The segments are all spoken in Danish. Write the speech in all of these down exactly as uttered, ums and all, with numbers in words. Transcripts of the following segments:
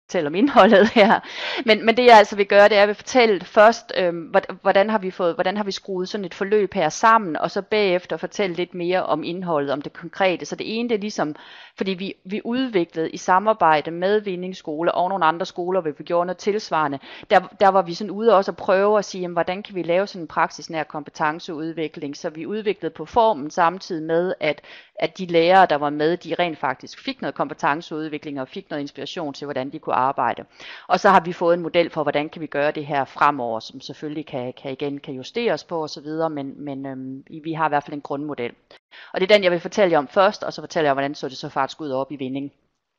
fortælle om indholdet her. Men, men det jeg altså vil gøre, det er, at jeg vil fortælle først, øh, hvordan har vi fået, hvordan har vi skruet sådan et forløb her sammen, og så bagefter fortælle lidt mere om indholdet, om det konkrete. Så det ene, det er ligesom, fordi vi, vi udviklede i samarbejde med Vindingsskole og nogle andre skoler, hvor vi gjorde noget tilsvarende, der, der var vi sådan ude også at prøve at sige, jamen, hvordan kan vi lave sådan en praksisnær kompetenceudvikling, så vi udviklede på formen samtidig med, at, at de lærere, der var med, de rent faktisk fik noget kompetenceudvikling og fik noget inspiration til, hvordan de kunne arbejde. Og så har vi fået en model for, hvordan kan vi gøre det her fremover, som selvfølgelig kan, kan igen kan justeres på osv., men, men øhm, vi har i hvert fald en grundmodel. Og det er den, jeg vil fortælle jer om først, og så fortæller jeg, hvordan så det så faktisk ud op i Vinding.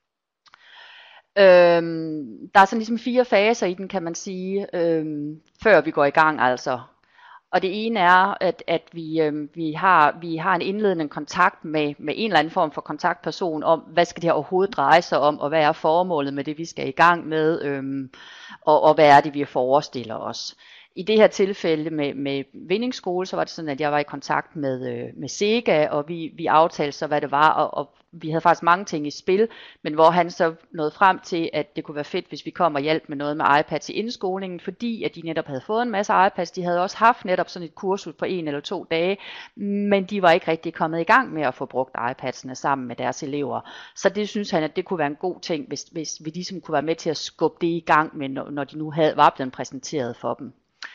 Øhm, der er sådan ligesom fire faser i den, kan man sige, øhm, før vi går i gang altså. Og det ene er, at, at vi, øh, vi, har, vi har en indledende kontakt med, med en eller anden form for kontaktperson om, hvad skal det her overhovedet dreje sig om, og hvad er formålet med det, vi skal i gang med, øh, og, og hvad er det, vi forestiller os. I det her tilfælde med, med Vindingsskole, så var det sådan, at jeg var i kontakt med, øh, med Sega, og vi, vi aftalte så, hvad det var, og, og vi havde faktisk mange ting i spil, men hvor han så nåede frem til, at det kunne være fedt, hvis vi kom og hjalp med noget med iPads i indskolingen, fordi at de netop havde fået en masse iPads. De havde også haft netop sådan et kursus på en eller to dage, men de var ikke rigtig kommet i gang med at få brugt iPadsene sammen med deres elever. Så det synes han, at det kunne være en god ting, hvis, hvis vi ligesom kunne være med til at skubbe det i gang med, når de nu havde, var blevet præsenteret for dem.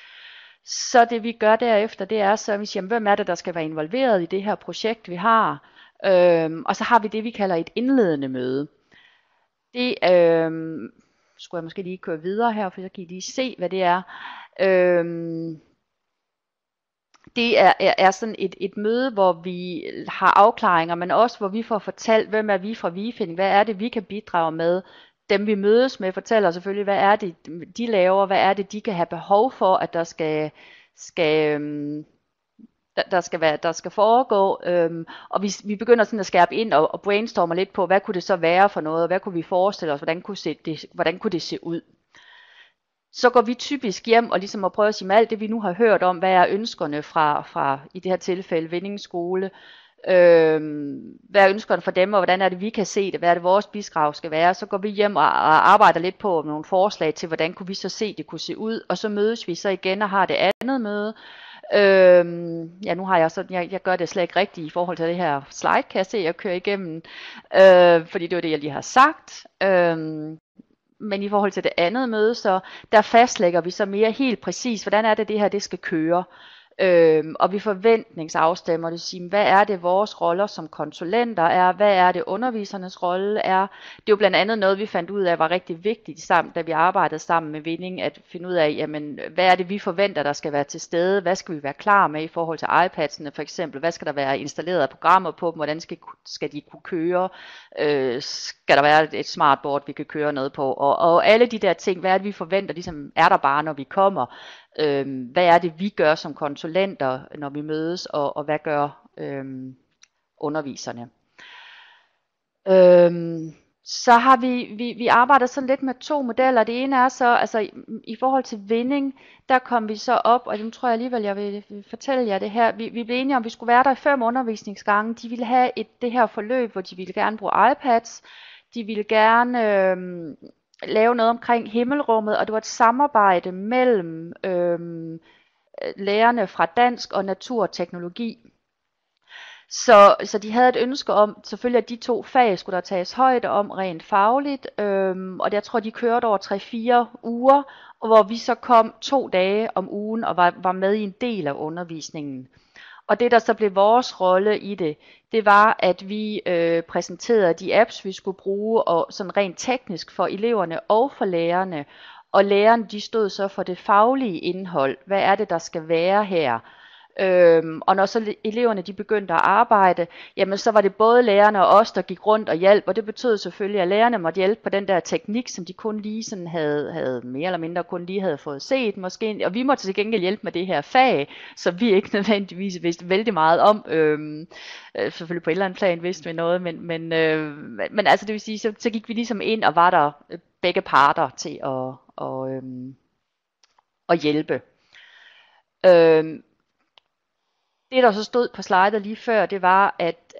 Så det vi gør derefter, det er så, at vi siger, hvem er det, der skal være involveret i det her projekt, vi har. Øhm, og så har vi det, vi kalder et indledende møde. Det øhm, skulle jeg måske lige køre videre her, for så kan I lige se, hvad det er. Øhm, det er, er, er sådan et, et møde, hvor vi har afklaringer, men også hvor vi får fortalt, hvem er vi fra ViFinding, hvad er det, vi kan bidrage med. Dem vi mødes med fortæller selvfølgelig, hvad er det, de laver, hvad er det, de kan have behov for, at der skal, skal, øhm, der, der skal, være, der skal foregå. Øhm, og vi, vi begynder sådan at skærpe ind og, og brainstorme lidt på, hvad kunne det så være for noget, og hvad kunne vi forestille os, hvordan kunne, se det, hvordan kunne det se ud. Så går vi typisk hjem og ligesom at prøve at sige med alt det, vi nu har hørt om, hvad er ønskerne fra, fra i det her tilfælde, Vindingsskole. Øhm, hvad er ønskerne for dem, og hvordan er det, vi kan se det, hvad er det, vores bidrag skal være. Så går vi hjem og, og arbejder lidt på nogle forslag til, hvordan kunne vi så se, det kunne se ud, og så mødes vi så igen og har det andet møde. Øhm, ja, nu har jeg sådan, jeg, jeg gør det slet ikke rigtigt i forhold til det her slide, kan jeg se, jeg kører igennem, øh, fordi det var det, jeg lige har sagt. Øhm, men i forhold til det andet møde, så der fastlægger vi så mere helt præcis, hvordan er det, det her, det skal køre. Øhm, og vi forventningsafstemmer, det vil sige, hvad er det vores roller som konsulenter er, hvad er det undervisernes rolle er. Det er jo blandt andet noget, vi fandt ud af var rigtig vigtigt sammen, da vi arbejdede sammen med Vinding, at finde ud af, jamen, hvad er det vi forventer, der skal være til stede, hvad skal vi være klar med i forhold til iPadsene for eksempel, hvad skal der være installeret af programmer på dem, hvordan skal, skal de kunne køre, øh, skal der være et smartboard, vi kan køre noget på, og, og alle de der ting, hvad er det vi forventer, ligesom er der bare, når vi kommer. Øhm, hvad er det, vi gør som konsulenter, når vi mødes, og, og hvad gør øhm, underviserne. Øhm, så har vi, vi, vi arbejder sådan lidt med to modeller. Det ene er så, altså i, i forhold til Vinding, der kom vi så op, og nu tror jeg alligevel, jeg vil, vil fortælle jer det her. Vi, vi blev enige om, at vi skulle være der i fem undervisningsgange. De ville have et, det her forløb, hvor de ville gerne bruge iPads. De ville gerne øhm, lave noget omkring himmelrummet, og det var et samarbejde mellem øhm, lærerne fra dansk og naturteknologi. Så, så de havde et ønske om, selvfølgelig at de to fag skulle der tages højde om rent fagligt, øhm, og jeg tror de kørte over tre fire uger, og hvor vi så kom to dage om ugen og var, var med i en del af undervisningen. Og det der så blev vores rolle i det, det var at vi øh, præsenterede de apps vi skulle bruge, og sådan rent teknisk for eleverne og for lærerne. Og lærerne de stod så for det faglige indhold. Hvad er det der skal være her? Øhm, og når så eleverne de begyndte at arbejde, jamen så var det både lærerne og os, der gik rundt og hjalp, og det betød selvfølgelig, at lærerne måtte hjælpe på den der teknik, som de kun lige sådan havde, havde mere eller mindre kun lige havde fået set måske, og vi måtte til gengæld hjælpe med det her fag, som vi ikke nødvendigvis vidste vældig meget om, øhm, øh, selvfølgelig på et eller andet plan vidste vi noget, men, men, øh, men altså det vil sige, så, så gik vi ligesom ind og var der begge parter til at, og, øhm, at hjælpe. Øhm, Det der så stod på slidet lige før, det var, at,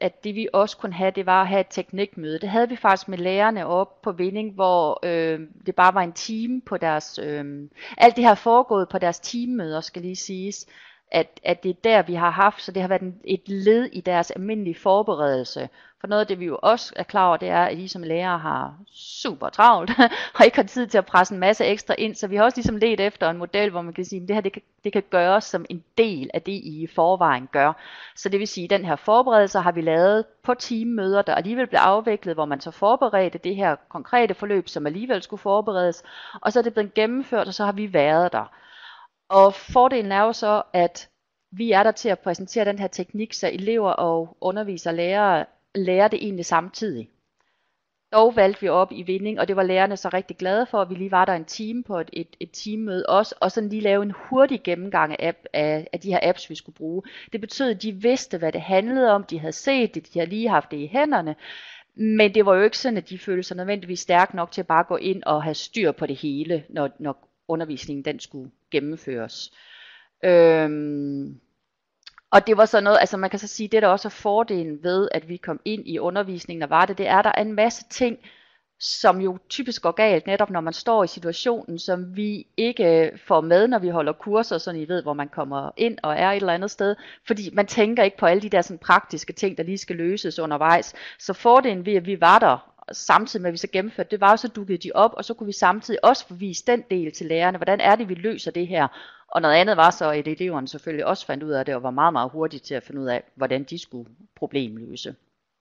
at det vi også kunne have, det var at have et teknikmøde. Det havde vi faktisk med lærerne op på Vinding, hvor øh, det bare var en time på deres, øh, alt det har foregået på deres teammøder, skal lige siges, at, at det er der, vi har haft, så det har været en, et led i deres almindelige forberedelse. For noget af det, vi jo også er klar over, det er, at I som lærere har super travlt, og ikke har tid til at presse en masse ekstra ind, så vi har også ligesom let efter en model, hvor man kan sige, at det her det kan, det kan gøres som en del af det, I i forvejen gør. Så det vil sige, at den her forberedelse har vi lavet på teammøder, der alligevel blev afviklet, hvor man så forberedte det her konkrete forløb, som alligevel skulle forberedes, og så er det blevet gennemført, og så har vi været der. Og fordelen er jo så, at vi er der til at præsentere den her teknik, så elever og undervisere og lærere lærer det egentlig samtidig. Dog valgte vi op i Vinding, og det var lærerne så rigtig glade for, at vi lige var der en time på et, et, et teammøde også, og sådan lige lave en hurtig gennemgang af, app, af, af de her apps, vi skulle bruge. Det betød, at de vidste, hvad det handlede om, de havde set det, de havde lige haft det i hænderne, men det var jo ikke sådan, at de følte sig nødvendigvis stærke nok til at bare gå ind og have styr på det hele, når, når undervisningen den skulle gennemføres. Øhm, og det var så noget, altså man kan så sige, det der også er fordelen ved, at vi kom ind i undervisningen og var det, det er, der er en masse ting, som jo typisk går galt, netop når man står i situationen, som vi ikke får med, når vi holder kurser, så I ved, hvor man kommer ind og er et eller andet sted, fordi man tænker ikke på alle de der sådan praktiske ting, der lige skal løses undervejs. Så fordelen ved, at vi var der, samtidig med at vi så gennemførte, det var jo så dukkede de op, og så kunne vi samtidig også forvise den del til lærerne, hvordan er det, vi løser det her. Og noget andet var så, at eleverne selvfølgelig også fandt ud af det, og var meget, meget hurtige til at finde ud af, hvordan de skulle problemløse.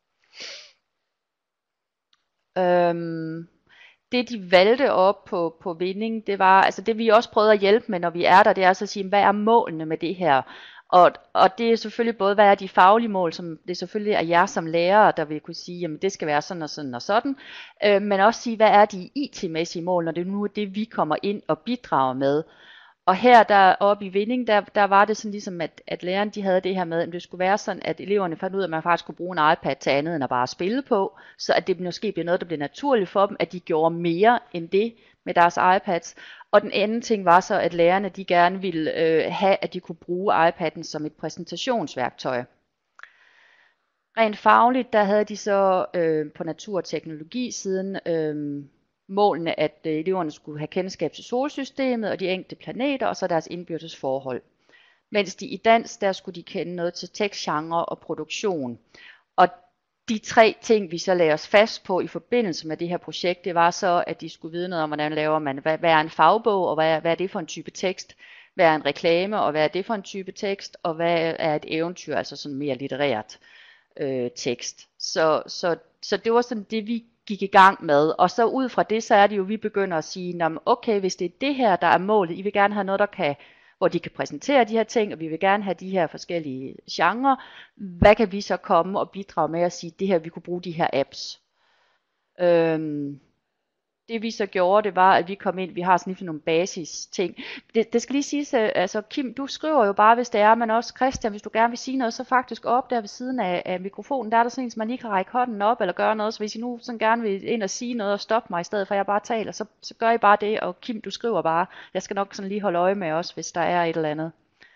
Øhm, det de valgte op på, på Vinding, det var, altså det vi også prøvede at hjælpe med, når vi er der, det er altså at sige, hvad er målene med det her? Og, og det er selvfølgelig både, hvad er de faglige mål, som det selvfølgelig er jer som lærere, der vil kunne sige, jamen det skal være sådan og sådan og sådan, øh, men også sige, hvad er de I T-mæssige mål, når det nu er det, vi kommer ind og bidrager med. Og her der oppe i Vinding, der, der var det sådan ligesom, at, at lærerne de havde det her med, at det skulle være sådan, at eleverne fandt ud af, at man faktisk kunne bruge en iPad til andet end at bare spille på, så at det måske bliver noget, der bliver naturligt for dem, at de gjorde mere end det med deres iPads. Og den anden ting var så, at lærerne de gerne ville øh, have, at de kunne bruge iPad'en som et præsentationsværktøj. Rent fagligt, der havde de så øh, på natur- og teknologi-siden øh, målene, at øh, eleverne skulle have kendskab til solsystemet og de enkelte planeter, og så deres indbyrdes forhold. Mens de i dans, der skulle de kende noget til tekstgenre og produktion. Og de tre ting, vi så lagde os fast på i forbindelse med det her projekt, det var så, at de skulle vide noget om, hvordan laver man, hvad, hvad er en fagbog, og hvad, hvad er det for en type tekst, hvad er en reklame, og hvad er det for en type tekst, og hvad er et eventyr, altså sådan mere litterært øh, tekst. Så, så, så det var sådan det, vi gik i gang med, og så ud fra det, så er det jo, vi begynder at sige, okay, hvis det er det her, der er målet, I vil gerne have noget, der kan, hvor de kan præsentere de her ting, og vi vil gerne have de her forskellige genrer, hvad kan vi så komme og bidrage med at sige, det her, vi kunne bruge de her apps. Øhm, det vi så gjorde, det var, at vi kom ind, vi har sådan lige nogle basis ting. Det, det skal lige siges, altså Kim, du skriver jo bare, hvis det er, men også Christian, hvis du gerne vil sige noget, så faktisk op der ved siden af, af mikrofonen, der er der sådan en, så man lige kan række hånden op, eller gøre noget, så hvis I nu sådan gerne vil ind og sige noget, og stoppe mig i stedet for, at jeg bare taler, så, så gør I bare det, og Kim, du skriver bare. Jeg skal nok sådan lige holde øje med os, hvis der er et eller andet.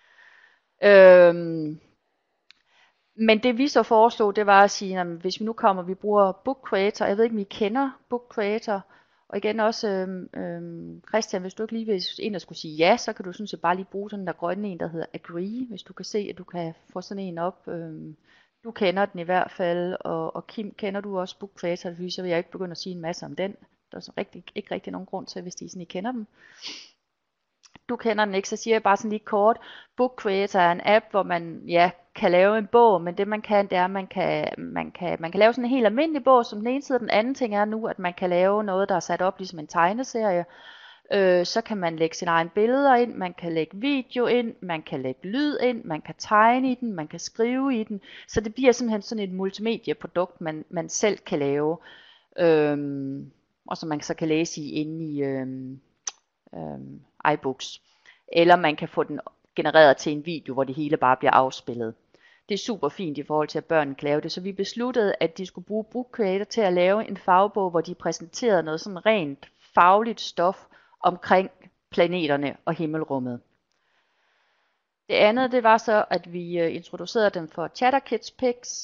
Øhm, Men det vi så foreslog, det var at sige, at hvis vi nu kommer, vi bruger Book Creator, jeg ved ikke, om I kender Book Creator, og igen også, øhm, øhm, Christian, hvis du ikke lige vil ind og skulle sige ja, så kan du sådan set bare lige bruge sådan der grønne en, der hedder Agree, hvis du kan se, at du kan få sådan en op. Øhm, du kender den i hvert fald, og, og Kim, kender du også Book Creator, så vil jeg ikke begynde at sige en masse om den. Der er så rigtig, ikke rigtig nogen grund til, hvis de sådan, I kender dem. Du kender den ikke, så siger jeg bare sådan lige kort. Book Creator er en app, hvor man ja, kan lave en bog, men det man kan, det er, at man kan, man kan, man kan lave sådan en helt almindelig bog, som den ene side, og den anden ting er nu, at man kan lave noget, der er sat op ligesom en tegneserie. Øh, så kan man lægge sine egne billeder ind, man kan lægge video ind, man kan lægge lyd ind, man kan tegne i den, man kan skrive i den. Så det bliver simpelthen sådan et multimedieprodukt, man, man selv kan lave, øhm, og som man så kan læse i inde i øhm, øhm, iBooks. Eller man kan få den genereret til en video, hvor det hele bare bliver afspillet. Det er super fint i forhold til, at børnene kan lave det. Så vi besluttede, at de skulle bruge Book Creator til at lave en fagbog, hvor de præsenterede noget sådan rent fagligt stof omkring planeterne og himmelrummet. Det andet, det var så, at vi introducerede dem for ChatterKids Picks,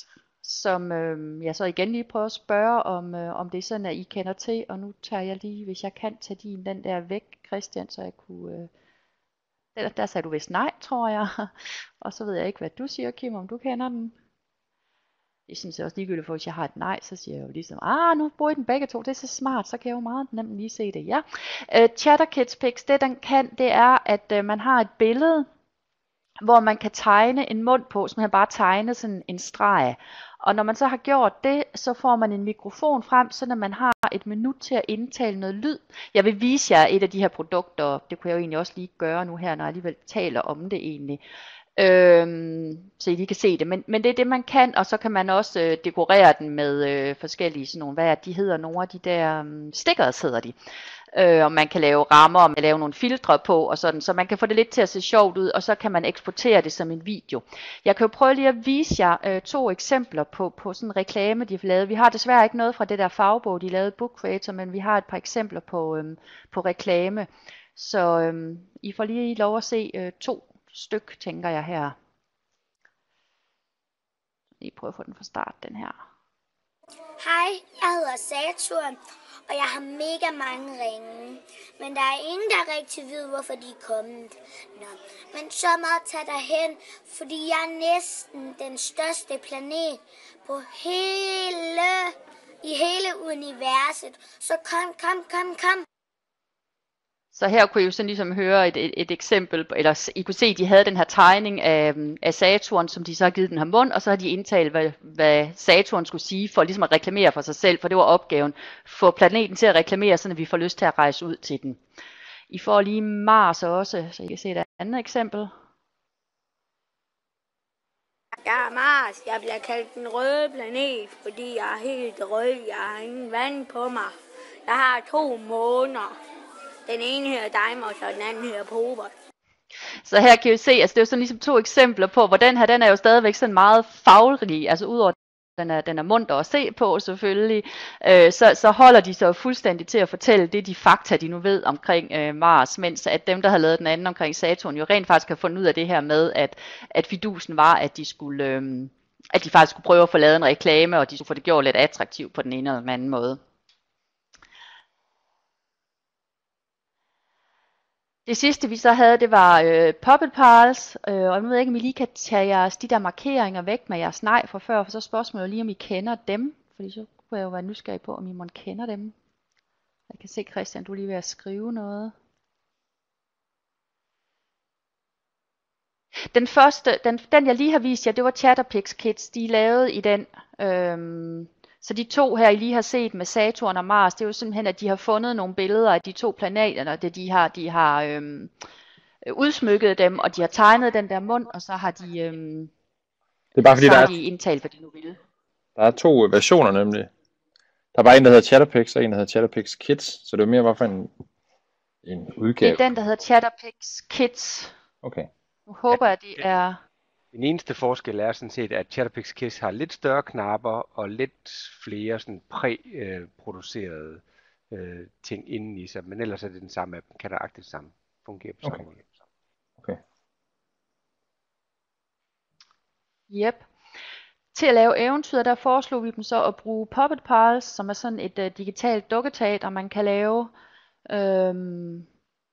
som øh, jeg så igen lige prøver at spørge, om, øh, om det er sådan, at I kender til. Og nu tager jeg lige, hvis jeg kan tage din den der væk, Christian, så jeg kunne... Øh, der, der sagde du vist nej, tror jeg. Og så ved jeg ikke, hvad du siger, Kim, om du kender den. Det synes jeg også ligegyldigt, for hvis jeg har et nej, så siger jeg jo ligesom, ah, nu bruger I den begge to, det er så smart, så kan jeg jo meget nemt lige se det, ja. Uh, Chatterkits det den kan, det er, at uh, man har et billede, hvor man kan tegne en mund på, så man bare tegne sådan en streg. Og når man så har gjort det, så får man en mikrofon frem, så når man har et minut til at indtale noget lyd. Jeg vil vise jer et af de her produkter, det kunne jeg jo egentlig også lige gøre nu her, når jeg alligevel taler om det egentlig. Øhm, så I lige kan se det, men, men det er det man kan, og så kan man også øh, dekorere den med øh, forskellige sådan nogle, hvad er de hedder, nogle af de der um, stickers hedder de, øh, og man kan lave rammer, og man kan lave nogle filtre på, og sådan, så man kan få det lidt til at se sjovt ud, og så kan man eksportere det som en video. Jeg kan jo prøve lige at vise jer øh, to eksempler på, på sådan en reklame, de har lavet. Vi har desværre ikke noget fra det der fagbog, de lavede Book Creator, men vi har et par eksempler på, øh, på reklame, så øh, I får lige lov at se øh, to styk, tænker jeg her. Lige prøve at få den fra start, den her. Hej, jeg hedder Saturn, og jeg har mega mange ringe. Men der er ingen, der rigtig ved, hvorfor de er kommet. Nå, men så meget tag derhen, fordi jeg er næsten den største planet på hele, i hele universet. Så kom, kom, kom, kom. Så her kunne I jo sådan ligesom høre et, et, et eksempel, eller I kunne se, at de havde den her tegning af, af Saturn, som de så har givet den her mund, og så har de indtalt, hvad, hvad Saturn skulle sige, for ligesom at reklamere for sig selv, for det var opgaven. Få planeten til at reklamere, så vi får lyst til at rejse ud til den. I får lige Mars også, så I kan se et andet eksempel. Jeg er Mars. Jeg bliver kaldt den røde planet, fordi jeg er helt rød. Jeg har ingen vand på mig. Jeg har to måner. Den ene her Deimos, og den anden her Pobert. Så her kan I se, altså det er jo sådan ligesom to eksempler på, hvor den her, den er jo stadigvæk sådan meget farverig, altså udover den er, den er munter at se på selvfølgelig, øh, så, så holder de sig fuldstændig til at fortælle det, de fakta, de nu ved omkring øh, Mars, mens at dem, der har lavet den anden omkring Saturn, jo rent faktisk har fundet ud af det her med, at, at fidusen var, at de skulle, øh, at de faktisk skulle prøve at få lavet en reklame, og de skulle få det gjort lidt attraktivt på den ene eller den anden måde. Det sidste vi så havde, det var øh, Puppet Pals, øh, og nu ved jeg ikke, om I lige kan tage jeres, de der markeringer væk med jeres nej fra før, for så er spørgsmålet lige, om I kender dem, fordi så kunne jeg jo være nysgerrig på, om I måtte kender dem. Jeg kan se, Christian, du er lige ved at skrive noget. Den første, den, den jeg lige har vist jer, det var Chatterpix Kids, de lavede i den. Øhm, Så de to her, I lige har set med Saturn og Mars, det er jo simpelthen, at de har fundet nogle billeder af de to planeter, og det de har, de har øhm, udsmykket dem, og de har tegnet den der mund, og så har de, øhm, det er bare fordi, så der har er, de indtalt, hvad de nu ville. Der er to versioner nemlig. Der er bare en, der hedder Chatterpix, og en, der hedder Chatterpix Kids, så det er mere bare for en, en udgave. Det er den, der hedder Chatterpix Kids. Okay. Nu håber jeg, det er... Den eneste forskel er sådan set, at Chatterpix Kids har lidt større knapper og lidt flere sådan præ-producerede øh, ting inden i sig, men ellers er det den samme app, kan der agtigt samme fungere på samme Okay. måde. Okay. Yep. Til at lave eventyr, der foreslog vi dem så at bruge Puppet Pals, som er sådan et uh, digitalt dukketeater, man kan lave. Øhm...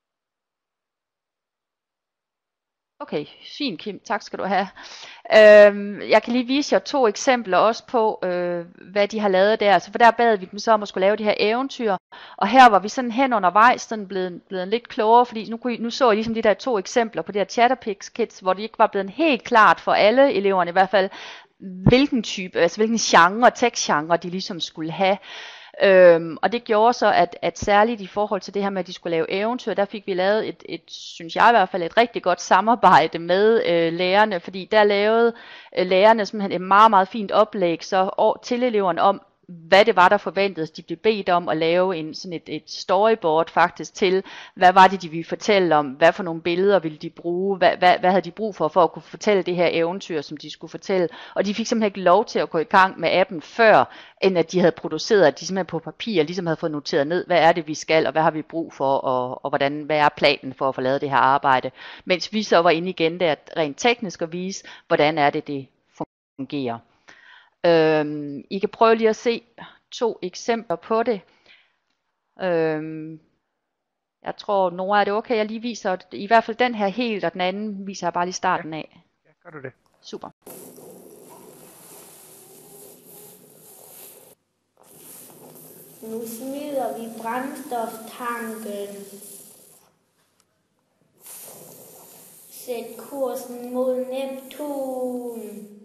Okay, fint Kim, tak skal du have. Øhm, jeg kan lige vise jer to eksempler også på, øh, hvad de har lavet der. Så for der bad vi dem så om at skulle lave de her eventyr. Og her var vi sådan hen undervejs, sådan blevet, blevet lidt klogere, fordi nu, kunne I, nu så jeg ligesom de der to eksempler på de her Chatterpix Kids, hvor det ikke var blevet helt klart for alle eleverne i hvert fald, hvilken type, altså hvilken genre, tekstgenre de ligesom skulle have. Øhm, og det gjorde så, at, at særligt i forhold til det her med, at de skulle lave eventyr, der fik vi lavet et, et synes jeg i hvert fald, et rigtig godt samarbejde med øh, lærerne, fordi der lavede øh, lærerne simpelthen et meget, meget fint oplæg så, og, til eleverne om, hvad det var, der forventedes. De blev bedt om at lave en, sådan et, et storyboard faktisk til, hvad var det, de ville fortælle om, hvad for nogle billeder ville de bruge, hvad, hvad, hvad havde de brug for, for at kunne fortælle det her eventyr, som de skulle fortælle. Og de fik simpelthen ikke lov til at gå i gang med appen før, end at de havde produceret, at de simpelthen på papir ligesom havde fået noteret ned, hvad er det, vi skal, og hvad har vi brug for, og, og hvordan, hvad er planen for at få lavet det her arbejde. Mens vi så var inde igen der rent teknisk at vise, hvordan er det, det fungerer. Øhm, I kan prøve lige at se to eksempler på det. Øhm, jeg tror, Nora, er det okay, jeg lige viser i hvert fald den her helt, og den anden viser jeg bare lige starten af. Ja, gør du det. Super. Nu smider vi brændstoftanken. Sæt kursen mod Neptun.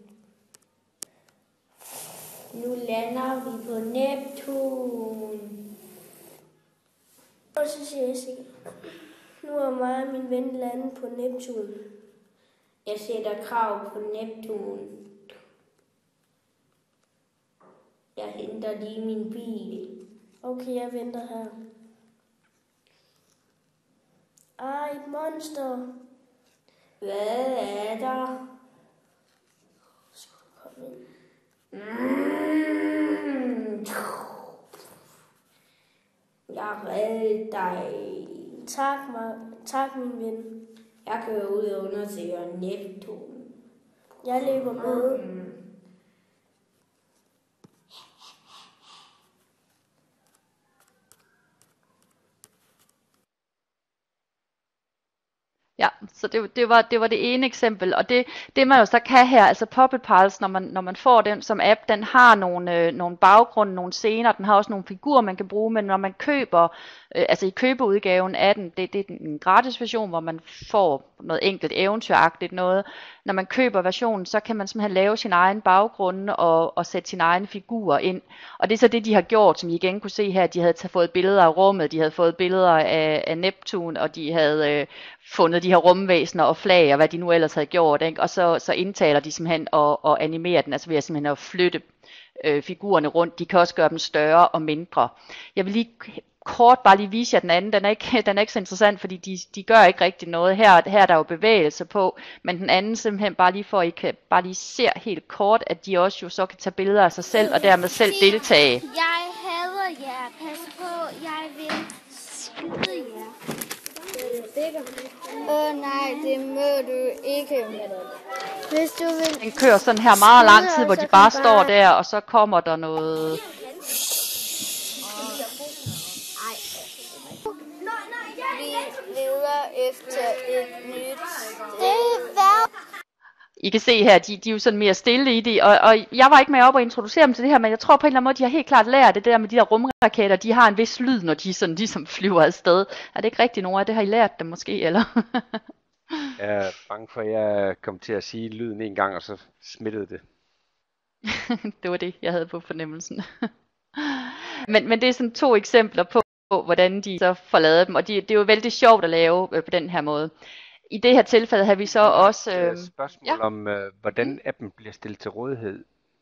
Nu lander vi på Neptun. Og så siger jeg, nu er mig og min ven landet på Neptun. Jeg sætter krav på Neptun. Jeg henter lige min bil. Okay, jeg venter her. Ej, et monster. Hvad er der? Kom ind. Mm. Jeg reddede dig. Tak, tak, min ven. Jeg kører ud og undersøger Neptun. Jeg løber med. Mm. Ja, så det, det, var, det var det ene eksempel, og det, det man jo så kan her, altså Puppet Pals, når man, når man får den som app, den har nogle, øh, nogle baggrunde, nogle scener, den har også nogle figurer, man kan bruge, men når man køber, øh, altså i købeudgaven af den, det, det er en gratis version, hvor man får noget enkelt eventyragtigt noget. Når man køber versionen, så kan man simpelthen lave sin egen baggrunde og, og sætte sine egne figurer ind. Og det er så det, de har gjort, som I igen kunne se her. De havde fået billeder af rummet, de havde fået billeder af, af Neptun, og de havde øh, fundet de her rumvæsener og flag, og hvad de nu ellers havde gjort. Ikke? Og så, så indtaler de simpelthen og, og animerer den, altså ved at simpelthen at flytte øh, figurerne rundt. De kan også gøre dem større og mindre. Jeg vil lige kort bare lige vise jer den anden. Den er ikke, den er ikke så interessant, fordi de, de gør ikke rigtig noget. Her, her er der jo bevægelse på, men den anden simpelthen bare lige for, at I kan bare lige se helt kort, at de også jo så kan tage billeder af sig selv, og dermed selv deltage. Jeg hader jer. Pas på, jeg vil skyde jer. Åh oh, nej, det må du ikke. Hvis du vil... Den kører sådan her meget lang tid, hvor de bare står der, og så kommer der noget... Vi leder efter et nyt sted. I kan se her, de, de er jo sådan mere stille i det, og, og jeg var ikke med op og introducere dem til det her, men jeg tror på en eller anden måde, de har helt klart lært det der med de der rumraketter, de har en vis lyd, når de sådan ligesom flyver afsted. Er det ikke rigtigt, Nora? Det har I lært dem måske, eller? Jeg er bange for, at jeg kom til at sige lyden en gang, og så smittede det. Det var det, jeg havde på fornemmelsen. men, men det er sådan to eksempler på, hvordan de så får lavet dem, og de, det er jo vældig sjovt at lave øh, på den her måde. I det her tilfælde har vi så også... Øh, øh, spørgsmål ja. om, øh, hvordan appen bliver stillet til rådighed.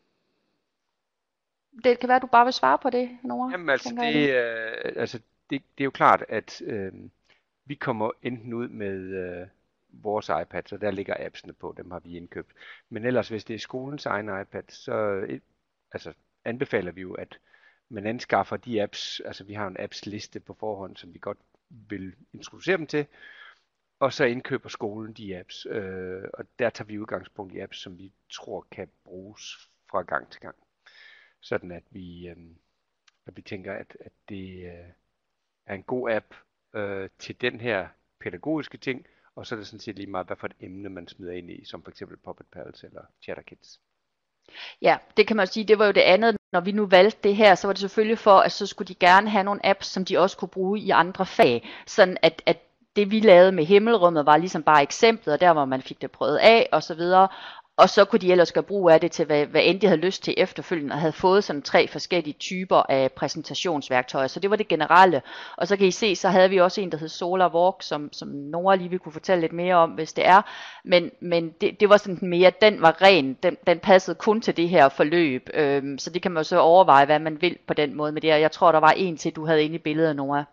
Det kan være, du bare vil svare på det, Nora. Jamen altså, det, øh, altså det, det er jo klart, at øh, vi kommer enten ud med øh, vores iPads, og der ligger appsene på, dem har vi indkøbt. Men ellers, hvis det er skolens egen iPad, så øh, altså, anbefaler vi jo, at man anskaffer de apps, altså vi har en apps liste på forhånd, som vi godt vil introducere dem til, og så indkøber skolen de apps, øh, og der tager vi udgangspunkt i apps, som vi tror kan bruges fra gang til gang. Sådan at vi, øh, at vi tænker, at, at det øh, er en god app øh, til den her pædagogiske ting, og så er det sådan set lige meget, hvad for et emne man smider ind i, som for eksempel Puppet Pals eller Chatterkids. Ja, det kan man sige, det var jo det andet. Når vi nu valgte det her, så var det selvfølgelig for, at så skulle de gerne have nogle apps, som de også kunne bruge i andre fag, sådan at, at det vi lavede med himmelrummet var ligesom bare eksemplet, og der hvor man fik det prøvet af og så videre. Og så kunne de ellers gøre brug af det til, hvad, hvad end de havde lyst til efterfølgende, og havde fået sådan tre forskellige typer af præsentationsværktøjer. Så det var det generelle. Og så kan I se, så havde vi også en, der hed Solar Walk, som, som Nora lige vil kunne fortælle lidt mere om, hvis det er. Men, men det, det var sådan mere, den var ren, den, den passede kun til det her forløb. Øhm, så det kan man jo så overveje, hvad man vil på den måde med det. Og jeg tror, der var en til, du havde inde i billedet, Nora.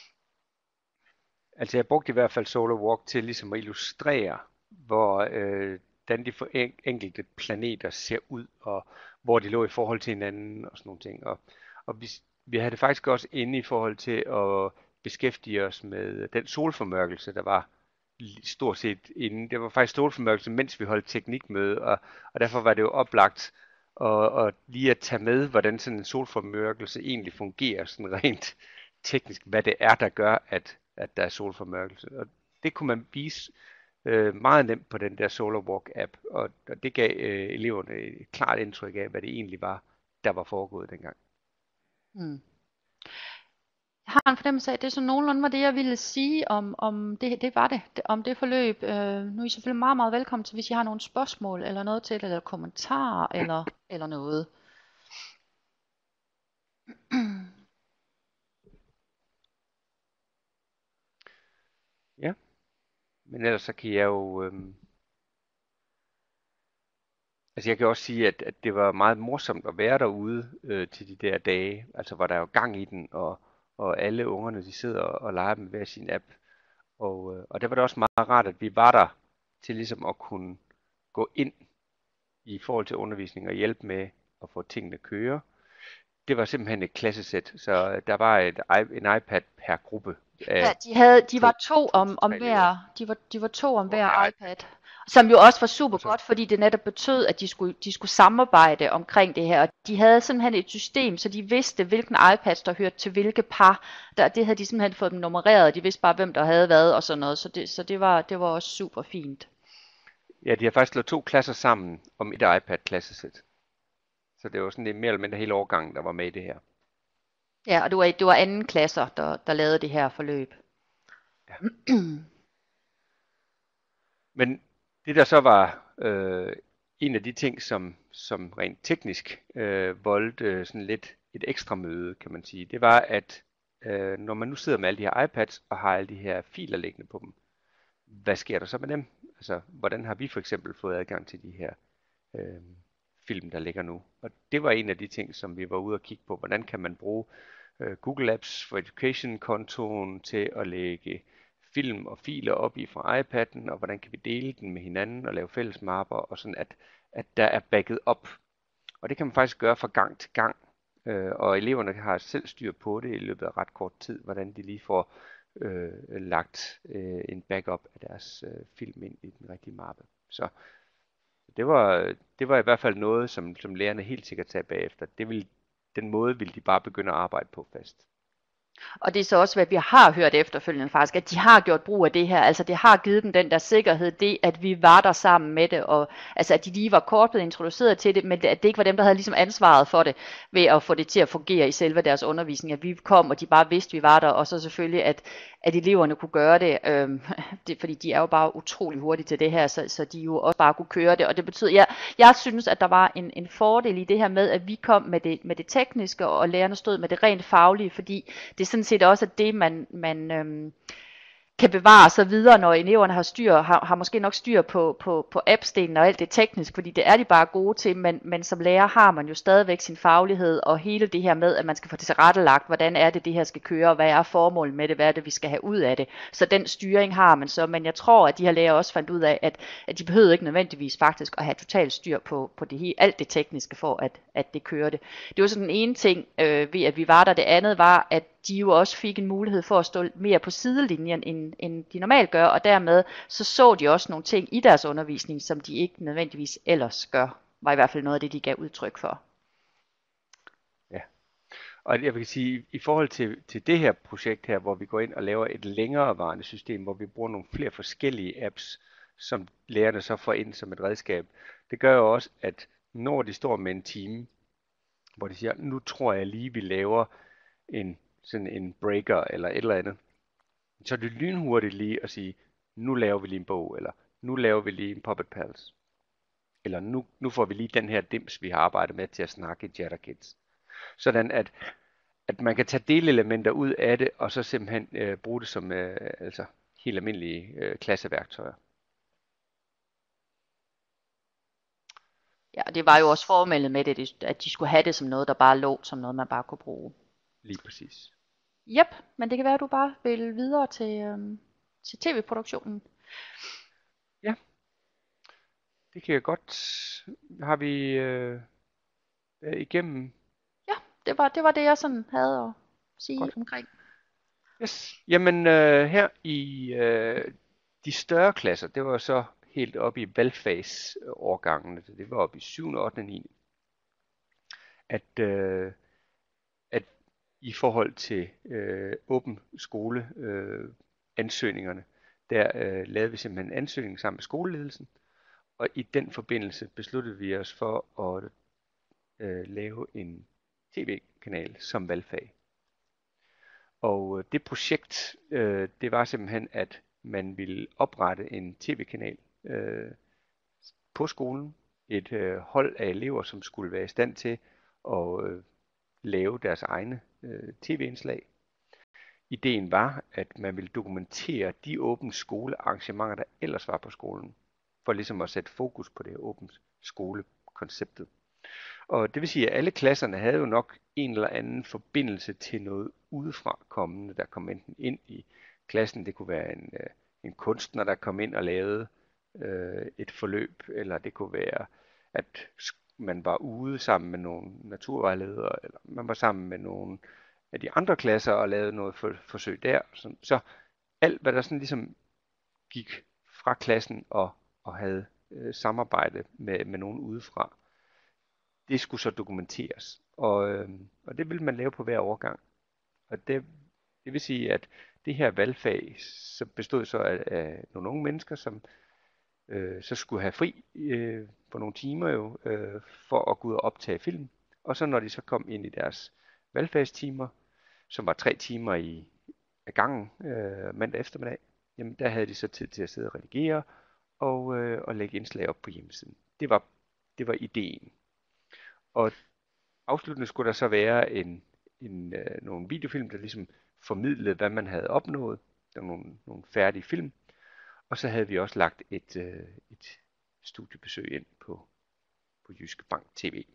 Altså jeg brugte i hvert fald Solar Walk til ligesom at illustrere, hvor... Øh, hvordan de for enkelte planeter ser ud, og hvor de lå i forhold til hinanden, og sådan nogle ting. Og, og vi, vi havde det faktisk også inde i forhold til at beskæftige os med den solformørkelse, der var stort set inden. Det var faktisk solformørkelse, mens vi holdt teknikmøde, og, og derfor var det jo oplagt og, og lige at tage med, hvordan sådan en solformørkelse egentlig fungerer, sådan rent teknisk, hvad det er, der gør, at, at der er solformørkelse. Og det kunne man vise øh, meget nemt på den der SolarWalk-app, og, og det gav øh, eleverne et klart indtryk af, hvad det egentlig var, der var foregået dengang. Mm. Jeg har en fornemmelse af, at det er sådan nogenlunde var det, jeg ville sige om, om det, det var det, om det forløb. Øh, nu er I selvfølgelig meget, meget velkommen til, hvis I har nogle spørgsmål eller noget til, eller kommentarer eller, eller noget. Ja, men ellers så kan jeg jo... Øhm, altså jeg kan også sige, at, at det var meget morsomt at være derude øh, til de der dage, altså hvor der er jo gang i den, og, og alle ungerne de sidder og, og leger med hver sin app. Og, øh, og der var det også meget rart, at vi var der til ligesom at kunne gå ind i forhold til undervisning og hjælpe med at få tingene køre. Det var simpelthen et klassesæt, så der var et, en iPad per gruppe. Ja, de havde, de var to om, om hver, de var, de var to om hver iPad, som jo også var super godt, fordi det netop betød, at de skulle, de skulle samarbejde omkring det her. Og de havde simpelthen et system, så de vidste, hvilken iPads der hørte til hvilke par. Der, det havde de simpelthen fået dem nummereret, de vidste bare, hvem der havde hvad og sådan noget. Så det, så det var, det var også super fint. Ja, de har faktisk slået to klasser sammen om et iPad-klassesæt. Så det var sådan det mere eller mindre hele årgangen, der var med i det her. Ja, og det var, det var anden klasser, der, der lavede det her forløb. Ja. Men det der så var øh, en af de ting, som, som rent teknisk øh, voldte øh, sådan lidt et ekstra møde, kan man sige, det var, at øh, når man nu sidder med alle de her iPads og har alle de her filer liggende på dem, hvad sker der så med dem? Altså, hvordan har vi for eksempel fået adgang til de her øh, film, der ligger nu? Og det var en af de ting, som vi var ude og kigge på. Hvordan kan man bruge øh, Google Apps for Education-kontoen til at lægge film og filer op i fra iPad'en, og hvordan kan vi dele den med hinanden og lave fælles mapper, og sådan at, at der er backet op. Og det kan man faktisk gøre fra gang til gang. Øh, og eleverne har selv styr på det i løbet af ret kort tid, hvordan de lige får øh, lagt øh, en backup af deres øh, film ind i den rigtige mappe. Så det var, det var i hvert fald noget, som, som lærerne helt sikkert sagde bagefter. Det vil, den måde vil de bare begynde at arbejde på fast. Og det er så også, hvad vi har hørt efterfølgende faktisk, at de har gjort brug af det her. Altså det har givet dem den der sikkerhed, det at vi var der sammen med det, og altså at de lige var kort blevet introduceret til det, men at det ikke var dem, der havde ligesom ansvaret for det, ved at få det til at fungere i selve deres undervisning. At vi kom, og de bare vidste, vi var der, og så selvfølgelig, at, at eleverne kunne gøre det, øhm, det, fordi de er jo bare utrolig hurtige til det her, så, så de jo også bare kunne køre det. Og det betyder, jeg, jeg synes, at der var en, en fordel i det her med, at vi kom med det, med det tekniske, og lærerne stod med det rent faglige, fordi det sådan set også at det, man, man øhm, kan bevare sig videre, når eleverne har styr, har, har måske nok styr på, på, på appsdelen og alt det teknisk, fordi det er de bare gode til, men, men som lærer har man jo stadigvæk sin faglighed, og hele det her med, at man skal få det tilrettelagt, hvordan er det, det her skal køre, og hvad er formålet med det, hvad er det, vi skal have ud af det. Så den styring har man så, men jeg tror, at de her lærer også fandt ud af, at, at de behøvede ikke nødvendigvis faktisk at have totalt styr på, på det, alt det tekniske for, at, at det kørte. Det var sådan den ene ting øh, ved, at vi var der. Det andet var, at de jo også fik en mulighed for at stå mere på sidelinjen, end, end de normalt gør, og dermed så så de også nogle ting i deres undervisning, som de ikke nødvendigvis ellers gør, var i hvert fald noget af det, de gav udtryk for. Ja, og jeg vil sige, i forhold til, til det her projekt her, hvor vi går ind og laver et længerevarende system, hvor vi bruger nogle flere forskellige apps, som lærerne så får ind som et redskab, det gør jo også, at når de står med en time, hvor de siger, nu tror jeg lige, vi laver en sådan en breaker eller et eller andet, så er det lynhurtigt lige at sige, nu laver vi lige en bog, eller nu laver vi lige en Puppet Pals, eller nu, nu får vi lige den her dims, vi har arbejdet med til at snakke i Chatterkids. Sådan at, at man kan tage delelementer ud af det, og så simpelthen øh, bruge det som øh, altså helt almindelige øh, klasseværktøjer. Ja, og det var jo også formålet med det, at de skulle have det som noget, der bare lå, som noget, man bare kunne bruge. Lige præcis. Jep, men det kan være, at du bare vil videre til, øhm, til tv-produktionen. Ja, det kan jeg godt. Har vi øh, været igennem? Ja, det var, det var det, jeg sådan havde at sige Godt. omkring. Yes. Jamen øh, her i øh, de større klasser, det var så helt oppe i valgfagsårgangene. Det var oppe i syvende, ottende og niende at, øh, at i forhold til øh, åben skole øh, ansøgningerne, der øh, lavede vi simpelthen en ansøgning sammen med skoleledelsen, og i den forbindelse besluttede vi os for at øh, lave en tv-kanal som valgfag. Og øh, det projekt, øh, det var simpelthen, at man ville oprette en tv-kanal øh, på skolen. Et øh, hold af elever, som skulle være i stand til at øh, lave deres egne øh, tv-indslag. Ideen var, at man ville dokumentere de åbne skolearrangementer, der ellers var på skolen, for ligesom at sætte fokus på det åbne skolekonceptet. Og det vil sige, at alle klasserne havde jo nok en eller anden forbindelse til noget udefra kommende, der kom enten ind i klassen. Det kunne være en, en kunstner, der kom ind og lavede øh, et forløb, eller det kunne være, at man var ude sammen med nogle naturvejledere, eller man var sammen med nogle af de andre klasser og lavede noget for, forsøg der. Så, så alt, hvad der sådan ligesom gik fra klassen og, og havde øh, samarbejde med, med nogen udefra, det skulle så dokumenteres. Og, øh, og det ville man lave på hver årgang. Og det, det vil sige, at det her valgfag så bestod så af, af nogle unge mennesker, som øh, så skulle have fri øh, på nogle timer jo, øh, for at gå ud og optage film. Og så når de så kom ind i deres valgfagstimer, som var tre timer i af gangen øh, mandag eftermiddag, jamen der havde de så tid til at sidde og redigere og, øh, og lægge indslag op på hjemmesiden. Det var, det var ideen. Og afsluttende skulle der så være en, en, øh, nogle videofilm, der ligesom formidlede, hvad man havde opnået. Der var nogle, nogle færdige film. Og så havde vi også lagt et, øh, et studiebesøg ind på, på Jyske Bank T V.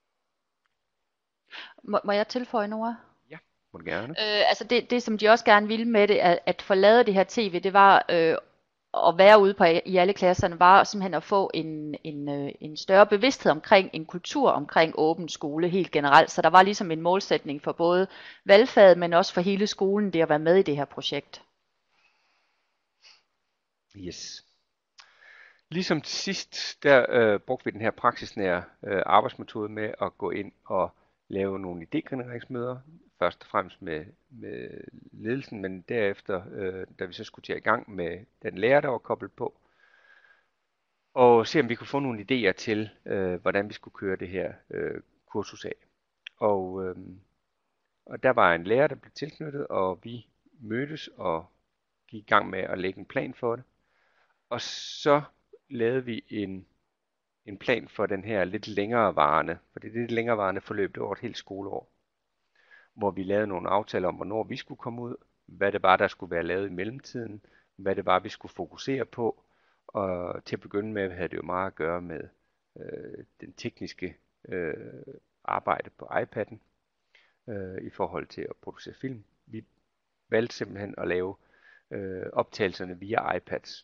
Må, må jeg tilføje, Nora? Ja, må du gerne. Øh, altså det, det, som de også gerne ville med det, at, at forlade det her tv, det var øh, at være ude på i alle klasserne, var simpelthen at få en, en, øh, en større bevidsthed omkring en kultur omkring åben skole helt generelt. Så der var ligesom en målsætning for både valgfaget, men også for hele skolen, det at være med i det her projekt. Yes. Ligesom til sidst, der øh, brugte vi den her praksisnære øh, arbejdsmetode med at gå ind og lave nogle idégenereringsmøder. Først og fremmest med, med ledelsen, men derefter, øh, da vi så skulle til i gang med den lærer, der var koblet på, og se om vi kunne få nogle idéer til, øh, hvordan vi skulle køre det her øh, kursus af. Og, øh, og der var en lærer, der blev tilknyttet, og vi mødtes og gik i gang med at lægge en plan for det. Og så lavede vi en, en plan for den her lidt længere varende, for det er lidt længere varende forløb, det var et helt skoleår, hvor vi lavede nogle aftaler om, hvornår vi skulle komme ud, hvad det var, der skulle være lavet i mellemtiden, hvad det var, vi skulle fokusere på, og til at begynde med havde det jo meget at gøre med øh, den tekniske øh, arbejde på iPad'en øh, i forhold til at producere film. Vi valgte simpelthen at lave øh, optagelserne via iPads.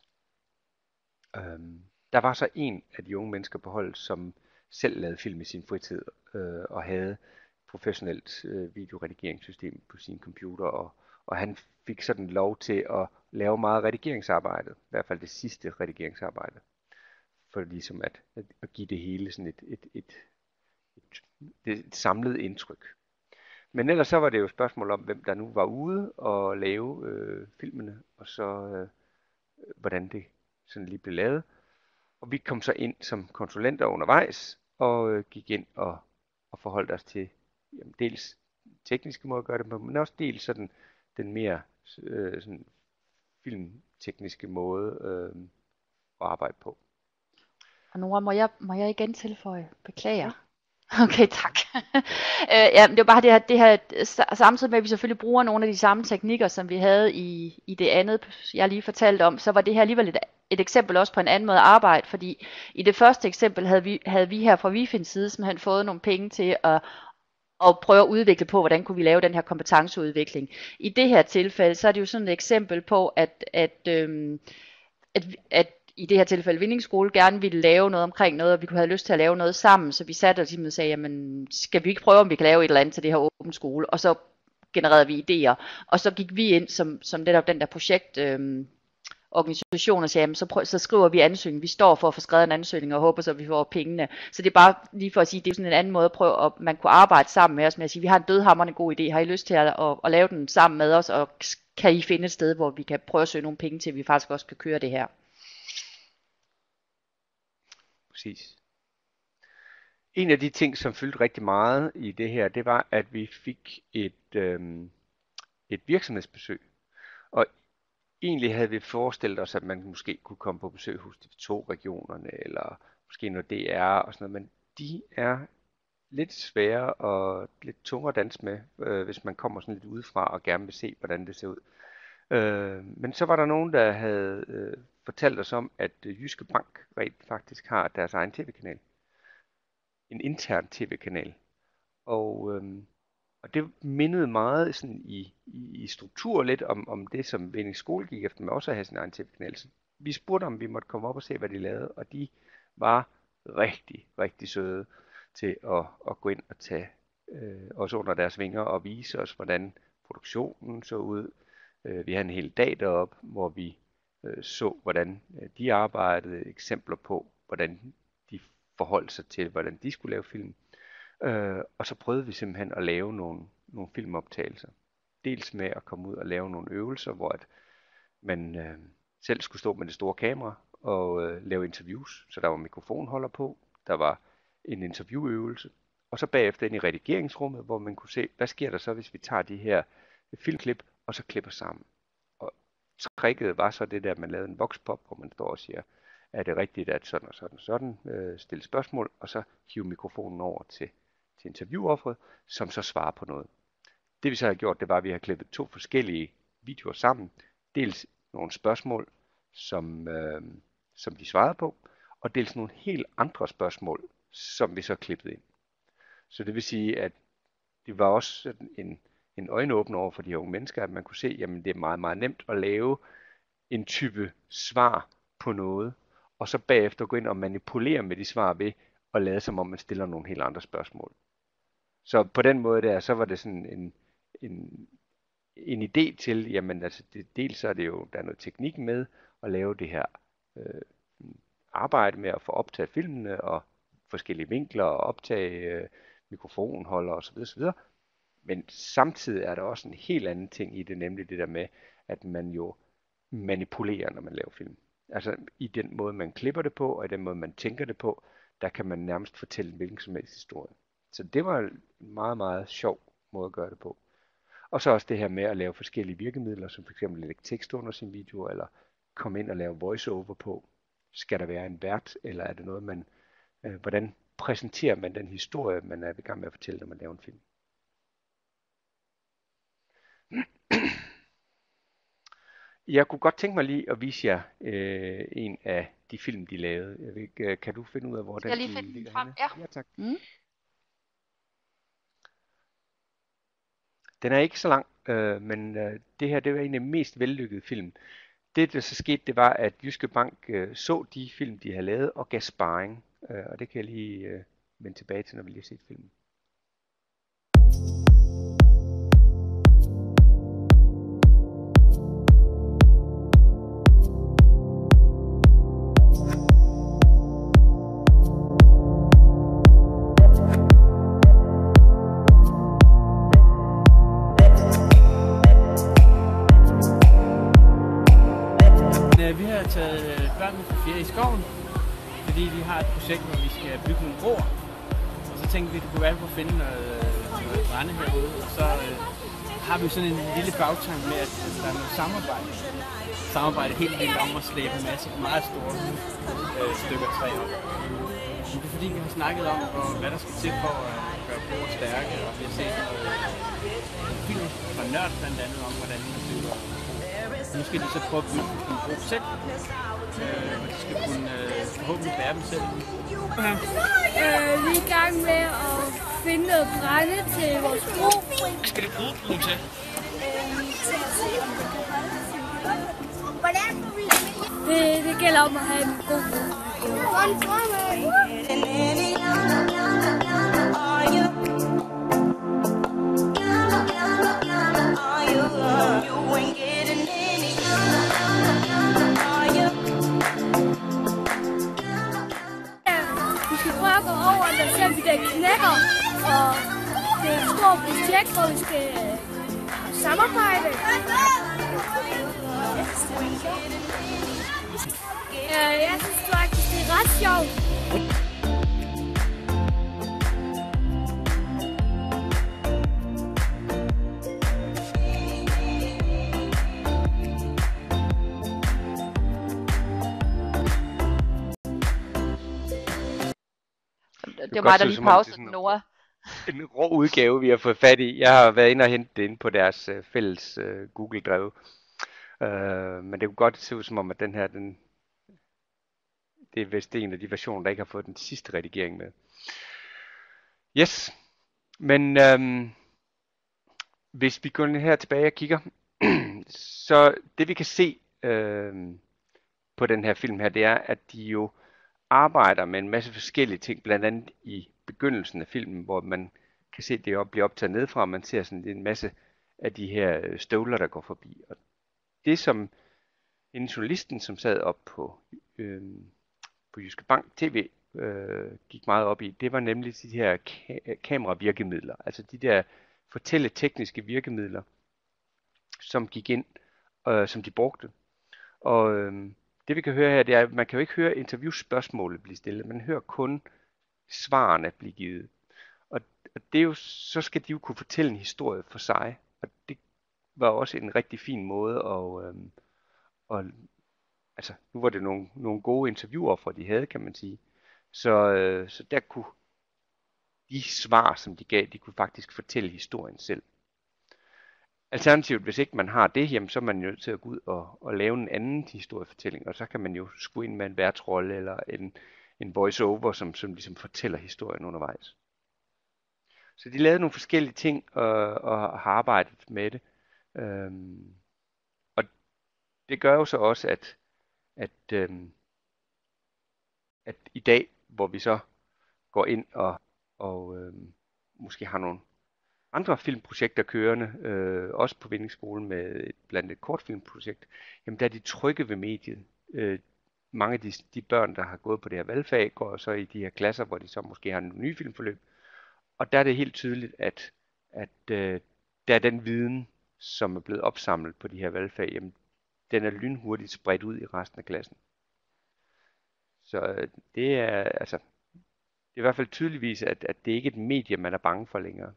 Øhm, der var så en af de unge mennesker på holdet, som selv lavede film i sin fritid øh, og havde professionelt øh, videoredigeringssystem på sin computer, og, og han fik sådan lov til at lave meget redigeringsarbejde, i hvert fald det sidste redigeringsarbejde, for ligesom at, at, at give det hele sådan et, et, et, et, et, et samlet indtryk. Men ellers så var det jo et spørgsmål om, hvem der nu var ude og lave øh, filmene, og så øh, hvordan det sådan lige blev lavet. Og vi kom så ind som konsulenter undervejs, og øh, gik ind og, og forholdt os til jamen, dels tekniske måde at gøre det på, men også dels sådan den mere øh, sådan filmtekniske måde øh, at arbejde på. Og Nora, må jeg, må jeg igen tilføje? Beklager. Okay, tak. øh, ja, det var bare det her, det her, samtidig med at vi selvfølgelig bruger nogle af de samme teknikker, som vi havde i, i det andet, jeg lige fortalte om, så var det her alligevel et, et eksempel også på en anden måde at arbejde, fordi i det første eksempel havde vi, havde vi her fra Wifins side simpelthen fået nogle penge til at, at prøve at udvikle på, hvordan kunne vi lave den her kompetenceudvikling. I det her tilfælde, så er det jo sådan et eksempel på, at, at, øhm, at, at i det her tilfælde Vindingsskole gerne ville lave noget omkring noget, og vi kunne have lyst til at lave noget sammen, så vi satte os og sagde, jamen skal vi ikke prøve, om vi kan lave et eller andet til det her åben skole, og så genererede vi idéer, og så gik vi ind som, som netop den der projekt, øhm, organisationer siger, så, prøv, så skriver vi ansøgning, vi står for at få skrevet en ansøgning, og håber så, at vi får pengene. Så det er bare lige for at sige, det er sådan en anden måde at prøve, at man kunne arbejde sammen med os, med at sige, vi har en dødhamrende god idé, har I lyst til at, at, at lave den sammen med os, og kan I finde et sted, hvor vi kan prøve at søge nogle penge til, at vi faktisk også kan køre det her. Præcis. En af de ting, som fyldte rigtig meget i det her, det var, at vi fik et, øhm, et virksomhedsbesøg. Og egentlig havde vi forestillet os, at man måske kunne komme på besøg hos de to regionerne, eller måske noget D R og sådan noget, men de er lidt svære og lidt tungere at danse med, øh, hvis man kommer sådan lidt udefra og gerne vil se, hvordan det ser ud. Øh, men så var der nogen, der havde øh, fortalt os om, at Jyske Bank rent faktisk har deres egen tv-kanal. En intern tv-kanal. Og, øhm, og det mindede meget sådan i, i, i struktur lidt om, om det, som Vinding Skole gik efter med også at have sin egen tv-kanal. Så vi spurgte, om vi måtte komme op og se, hvad de lavede, og de var rigtig, rigtig søde til at, at gå ind og tage øh, os under deres vinger og vise os, hvordan produktionen så ud. Øh, vi havde en hel dag deroppe, hvor vi øh, så, hvordan øh, de arbejdede, eksempler på, hvordan de forholdt sig til, hvordan de skulle lave film. Øh, og så prøvede vi simpelthen at lave nogle, nogle filmoptagelser. Dels med at komme ud og lave nogle øvelser, hvor at man øh, selv skulle stå med det store kamera og øh, lave interviews. Så der var mikrofonholder på, der var en interviewøvelse, og så bagefter ind i redigeringsrummet, hvor man kunne se, hvad sker der så, hvis vi tager de her filmklip, og så klipper sammen. Og tricket var så det der, at man lavede en voxpop, hvor man står og siger, er det rigtigt, at sådan og sådan og sådan, øh, stille spørgsmål, og så hive mikrofonen over til, til interviewofferet, som så svarer på noget. Det vi så har gjort, det var, at vi har klippet to forskellige videoer sammen. Dels nogle spørgsmål, som, øh, som de svarede på, og dels nogle helt andre spørgsmål, som vi så klippede ind. Så det vil sige, at det var også en, en øjenåbner over for de her unge mennesker, at man kunne se, at det er meget, meget nemt at lave en type svar på noget, og så bagefter gå ind og manipulere med de svar ved at lade som om man stiller nogle helt andre spørgsmål. Så på den måde der, så var det sådan en, en, en idé til, jamen altså det, dels så er det jo, der er noget teknik med at lave det her øh, arbejde med at få optaget filmene og forskellige vinkler og optage øh, mikrofonholder osv. osv. Men samtidig er der også en helt anden ting i det, nemlig det der med, at man jo manipulerer, når man laver film. Altså i den måde, man klipper det på, og i den måde, man tænker det på, der kan man nærmest fortælle en hvilken som helst historie. Så det var en meget, meget sjov måde at gøre det på. Og så også det her med at lave forskellige virkemidler, som f.eks. lægge tekst under sin video, eller komme ind og lave voiceover på. Skal der være en vært, eller er det noget, man... Øh, hvordan præsenterer man den historie, man er i gang med at fortælle, når man laver en film? Jeg kunne godt tænke mig lige at vise jer øh, en af de film, de lavede. Jeg ved ikke, kan du finde ud af, hvor den lige finde ligger frem? henne? Ja. Ja, tak. Mm. Den er ikke så lang, øh, men øh, det her det var en af de mest vellykkede film. Det, der så skete, det var, at Jyske Bank øh, så de film, de havde lavet, og gav sparring. Øh, og det kan jeg lige øh, vende tilbage til, når vi lige har set filmen. Vi har taget børnene på ferie i skoven, fordi vi har et projekt, hvor vi skal bygge nogle broer. Og så tænkte vi, at det kunne være, at vi kunne finde noget, noget brænde herude. Og så øh, har vi sådan en lille bagtank med, at der er noget samarbejde. Samarbejde helt vildt om at slæbe en masse meget store øh, stykker træ op. Men det er fordi, vi har snakket om, hvor, hvad der skal til for at gøre broer stærke. Og vi har set en film fra Nørd blandt andet om, hvordan man bygger. Nu skal de så prøve at bygge en bro selv, øh, og de skal kunne øh, forhåbentlig bære dem selv. Okay. Øh, vi er i gang med at finde noget brænde til vores bro. Hvad skal det bruge broen til? Det, det gælder om at have en god bro. håber bestemt, hvor vi skal øh, samarbejde. Øh, jeg synes faktisk, det er ret sjovt. Det var mig, der lige pausede den, Nora. En rå udgave, vi har fået fat i. Jeg har været inde og hentet det inde på deres øh, fælles øh, Google-drev. Øh, men det kunne godt se ud som om, at den her, den, det er vist en af de versioner, der ikke har fået den sidste redigering med. Yes. Men øhm, hvis vi går her tilbage og kigger, så det vi kan se øhm, på den her film her, det er, at de jo arbejder med en masse forskellige ting, blandt andet i begyndelsen af filmen, hvor man kan se, at det op, bliver optaget nedefra, og man ser sådan en masse af de her støvler, der går forbi. Og det som en journalisten, som sad op på, øh, på Jyske Bank T V, øh, gik meget op i, det var nemlig de her ka- kameravirkemidler, altså de der fortælletekniske virkemidler, som gik ind, øh, som de brugte. Og øh, det vi kan høre her, det er, at man kan jo ikke høre interviewspørgsmålet blive stillet, man hører kun svarene blive givet. Og, og det er jo, så skal de jo kunne fortælle en historie for sig, og det var også en rigtig fin måde at, øhm, og, altså nu var det nogle, nogle gode interviewoffere, de havde, kan man sige. Så, øh, så der kunne de svar, som de gav, de kunne faktisk fortælle historien selv. Alternativt, hvis ikke man har det, jamen, så er man jo nødt til at gå ud og, og lave en anden historiefortælling, og så kan man jo skulle ind med en værtsrolle eller en, en voice-over, som, som ligesom fortæller historien undervejs. Så de lavede nogle forskellige ting og, og har arbejdet med det. Øhm, og det gør jo så også, at, at, øhm, at i dag, hvor vi så går ind og, og øhm, måske har nogle andre filmprojekter kørende, øh, også på Vindingsskolen med et, blandt et kortfilmprojekt, jamen der er de trygge ved mediet. Øh, mange af de, de børn, der har gået på det her valgfag, går så i de her klasser, hvor de så måske har nogle nye filmforløb. Og der er det helt tydeligt, at, at øh, der er den viden, som er blevet opsamlet på de her valgfag, jamen den er lynhurtigt spredt ud i resten af klassen. Så øh, det er altså, det er i hvert fald tydeligvis, at, at det ikke er et medie, man er bange for længere.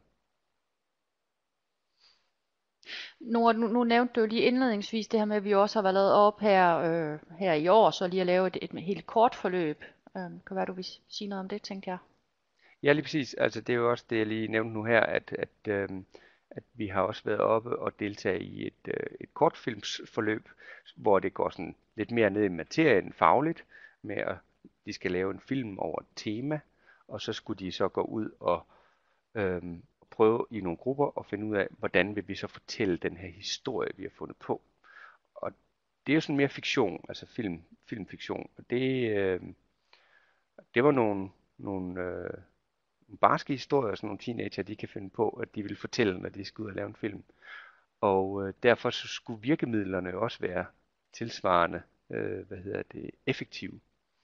Nu, nu, nu nævnte du lige indledningsvis det her med, at vi også har været lavet op her, øh, her i år, så lige at lave et, et helt kort forløb. Øh, kan være, du vil sige noget om det, tænkte jeg. Ja, lige præcis. Altså, det er jo også det, jeg lige nævnte nu her, at, at, øh, at vi har også været oppe og deltage i et, øh, et kortfilmsforløb, hvor det går sådan lidt mere ned i materien fagligt, med at de skal lave en film over et tema, og så skulle de så gå ud og øh, prøve i nogle grupper og finde ud af, hvordan vil vi så fortælle den her historie, vi har fundet på. Og det er jo sådan mere fiktion, altså film, filmfiktion. Og det, øh, det var nogle, nogle øh, barske historier, som nogle teenager de kan finde på, at de vil fortælle, når de skal ud og lave en film. Og øh, derfor så skulle virkemidlerne jo også være tilsvarende, øh, hvad hedder det, effektive.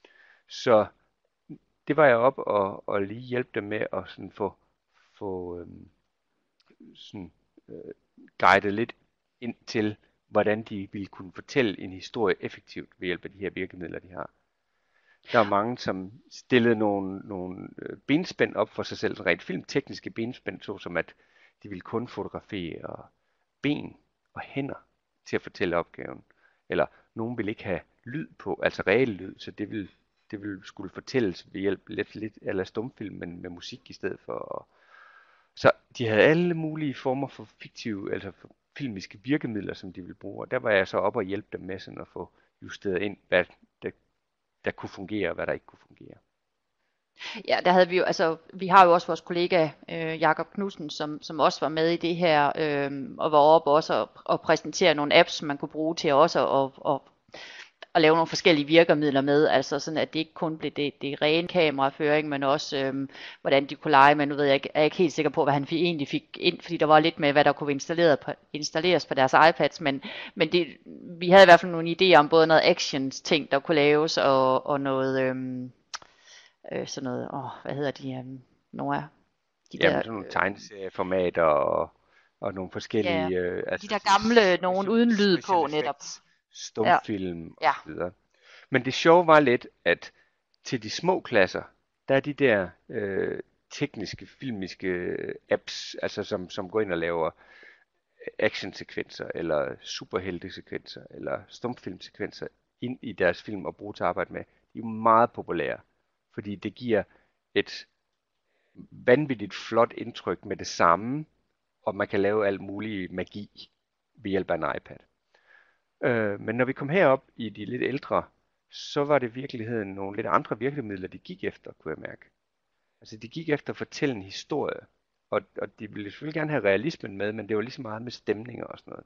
Så det var jeg op og, og lige hjælpe dem med at sådan få få øhm, sådan, øh, guidet lidt ind til, hvordan de ville kunne fortælle en historie effektivt ved hjælp af de her virkemidler, de har. Der er mange, som stillede nogle, nogle benspænd op for sig selv, sådan rent filmtekniske benspænd, såsom at de ville kun fotografere ben og hænder til at fortælle opgaven. Eller nogen ville ikke have lyd på, altså reel lyd, så det ville, det ville skulle fortælles ved hjælp lidt, lidt eller stumfilm, men med musik i stedet for. Så de havde alle mulige former for fiktive, altså for filmiske virkemidler, som de ville bruge. Og der var jeg så op og hjælpe dem med sådan at få justeret ind, hvad der, der kunne fungere, og hvad der ikke kunne fungere. Ja, der havde vi jo, altså, vi har jo også vores kollega øh, Jakob Knudsen, som, som også var med i det her, øh, og var oppe også og, og præsentere nogle apps, som man kunne bruge til også at og, og lave nogle forskellige virkemidler med, altså sådan, at det ikke kun blev det, det rene kameraføring, men også øhm, hvordan de kunne lege, men nu ved jeg ikke, er jeg ikke helt sikker på, hvad han egentlig fik ind, fordi der var lidt med, hvad der kunne installeret på, installeres på deres iPads, men, men det, vi havde i hvert fald nogle idéer om både noget actions ting, der kunne laves, og, og noget, øhm, øh, sådan noget, åh, hvad hedder de, øhm, Nora? De Jamen der, sådan nogle øh, tegneserieformater og, og nogle ja, forskellige, øh, de altså der gamle, nogen special, uden lyd special på netop. effects, Ja, stumfilm ja, osv. Men det sjove var lidt, at til de små klasser, der er de der øh, tekniske, filmiske apps, altså som, som går ind og laver actionsekvenser, eller superheltesekvenser, eller stumfilmsekvenser ind i deres film og bruge til at arbejde med. De er jo meget populære, fordi det giver et vanvittigt flot indtryk med det samme, og man kan lave alt mulig magi ved hjælp af en iPad. Øh, men når vi kom herop i de lidt ældre, så var det i virkeligheden nogle lidt andre virkemidler, de gik efter, kunne jeg mærke. Altså de gik efter at fortælle en historie, og, og de ville selvfølgelig gerne have realismen med, men det var lige så meget med stemninger og sådan noget.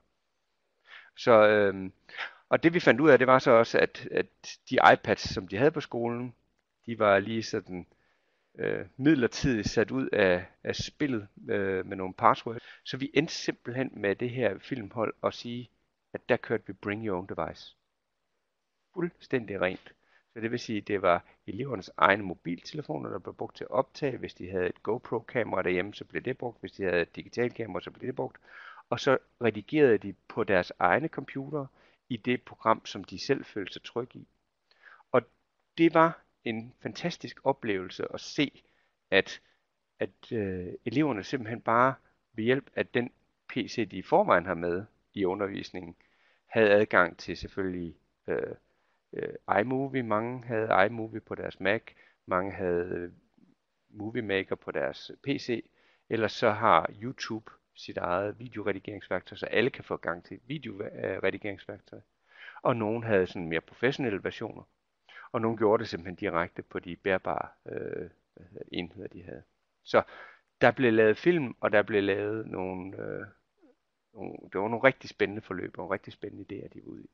Så, øh, og det vi fandt ud af, det var så også, at, at de iPads, som de havde på skolen, de var lige sådan øh, midlertidigt sat ud af, af spillet øh, med nogle passwords. Så vi endte simpelthen med det her filmhold at sige, at der kørte vi Bring Your Own Device. Fuldstændig rent. Så det vil sige, at det var elevernes egne mobiltelefoner, der blev brugt til at optage. Hvis de havde et GoPro-kamera derhjemme, så blev det brugt. Hvis de havde et digitalt kamera, så blev det brugt. Og så redigerede de på deres egne computer i det program, som de selv følte sig trygge i. Og det var en fantastisk oplevelse at se, at, at øh, eleverne simpelthen bare ved hjælp af den P C, de i forvejen har med i undervisningen, havde adgang til selvfølgelig øh, øh, iMovie. Mange havde iMovie på deres Mac, mange havde øh, Movie Maker på deres P C, ellers så har YouTube sit eget videoredigeringsværktøj, så alle kan få gang til videoredigeringsværktøj. Og nogen havde sådan mere professionelle versioner, og nogle gjorde det simpelthen direkte på de bærbare øh, enheder, de havde. Så der blev lavet film, og der blev lavet nogle, øh, nogle, det var nogle rigtig spændende forløb, og nogle rigtig spændende idéer, de var ude i.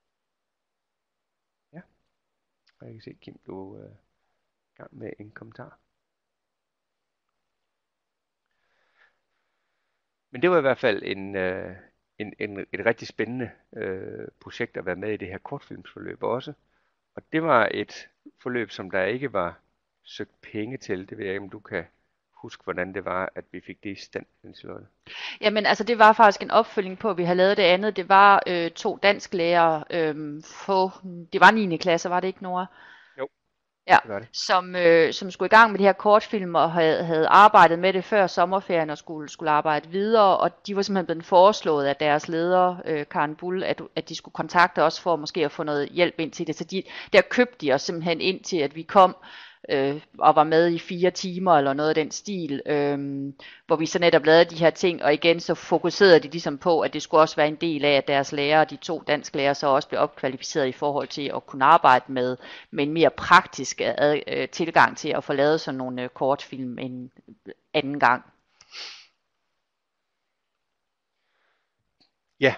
Ja, og jeg kan se, Kim, du er øh, gang med en kommentar. Men det var i hvert fald en, øh, en, en, et rigtig spændende øh, projekt at være med i det her kortfilmsforløb også. Og det var et forløb, som der ikke var søgt penge til. Det ved jeg ikke, om du kan huske, hvordan det var, at vi fik det i stand, Liselotte. Jamen altså det var faktisk en opfølging på, at vi havde lavet det andet. Det var øh, to dansklærere øh, på, det var niende klasse, var det ikke, Nora? Jo, Ja, det var det. som, øh, som skulle i gang med de her kortfilm og havde, havde arbejdet med det før sommerferien og skulle, skulle arbejde videre, og de var simpelthen blevet foreslået af deres leder, øh, Karen Bull, at, at de skulle kontakte os for måske at få noget hjælp ind til det. Så de, der købte de os simpelthen ind til, at vi kom øh, og var med i fire timer eller noget af den stil, øh, hvor vi så netop lavede de her ting, og igen så fokuserede de ligesom på, at det skulle også være en del af, at deres lærere, de to dansklærer, så også blev opkvalificeret i forhold til at kunne arbejde med, med en mere praktisk ad, øh, tilgang til at få lavet sådan nogle øh, kortfilm en anden gang. Ja.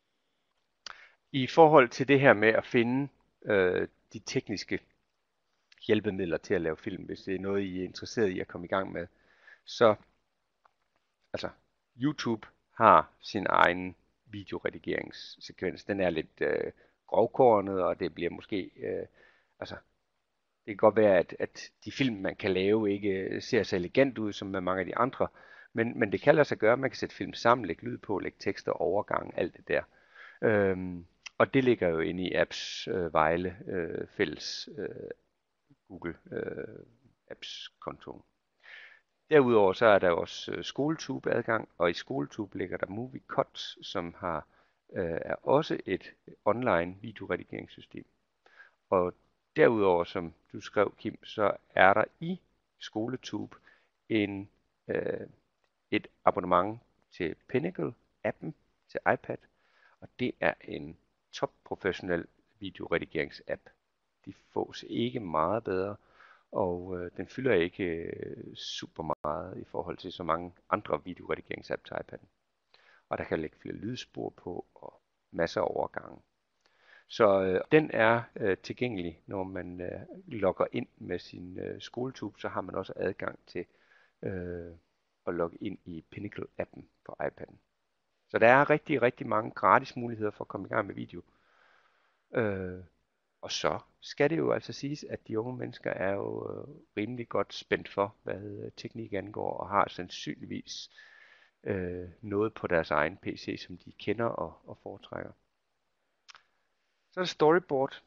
I forhold til det her med at finde øh, de tekniske hjælpemidler til at lave film, hvis det er noget, I er interesseret i at komme i gang med, så altså YouTube har sin egen videoredigeringssekvens. Den er lidt øh, grovkornet, og det bliver måske, øh, altså det kan godt være, at, at de film, man kan lave, ikke ser så elegant ud som med mange af de andre, men, men det kan lade sig gøre, man kan sætte film sammen, lægge lyd på, lægge tekster, overgang, alt det der. Øhm, og det ligger jo inde i apps øh, Vejle øh, fælles øh, Google øh, Apps kontoen. Derudover så er der også øh, SkoleTube adgang, og i SkoleTube ligger der MovieCut, som har øh, er også et online videoredigeringssystem. Og derudover, som du skrev, Kim, så er der i SkoleTube en, øh, et abonnement til Pinnacle-appen til iPad, og det er en top-professionel videoredigerings-app. De fås ikke meget bedre, og øh, den fylder ikke øh, super meget i forhold til så mange andre videoredigerings-app til iPad'en. Og der kan lægge flere lydspor på og masser af overgange. Så øh, den er øh, tilgængelig, når man øh, logger ind med sin øh, SkoleTube, så har man også adgang til øh, at logge ind i Pinnacle-appen på iPad'en. Så der er rigtig, rigtig mange gratis muligheder for at komme i gang med video. Øh, Og så skal det jo altså siges, at de unge mennesker er jo øh, rimelig godt spændt for, hvad øh, teknik angår, og har sandsynligvis øh, noget på deres egen P C, som de kender og, og foretrækker. Så er der storyboard.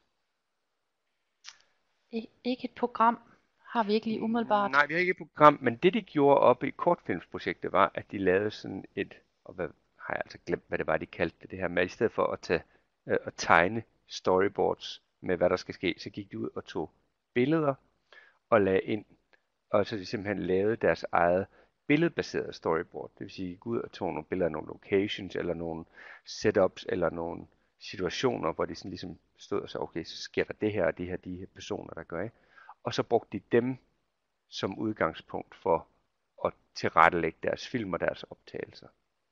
I- Ikke et program har vi ikke lige umiddelbart. Nej, vi har ikke et program, men det de gjorde oppe i kortfilmsprojektet var, at de lavede sådan et, og hvad har jeg altså glemt, hvad det var, de kaldte det, det her, men i stedet for at, tage, øh, at tegne storyboards med, hvad der skal ske, så gik de ud og tog billeder og lagde ind, og så de simpelthen lavede deres eget billedbaserede storyboard. Det vil sige, de gik ud og tog nogle billeder af nogle locations, eller nogle setups, eller nogle situationer, hvor de sådan ligesom stod og sagde, okay, så sker der det her, og det her, de her personer, der gør, ikke? Og så brugte de dem som udgangspunkt for at tilrettelægge deres film og deres optagelser.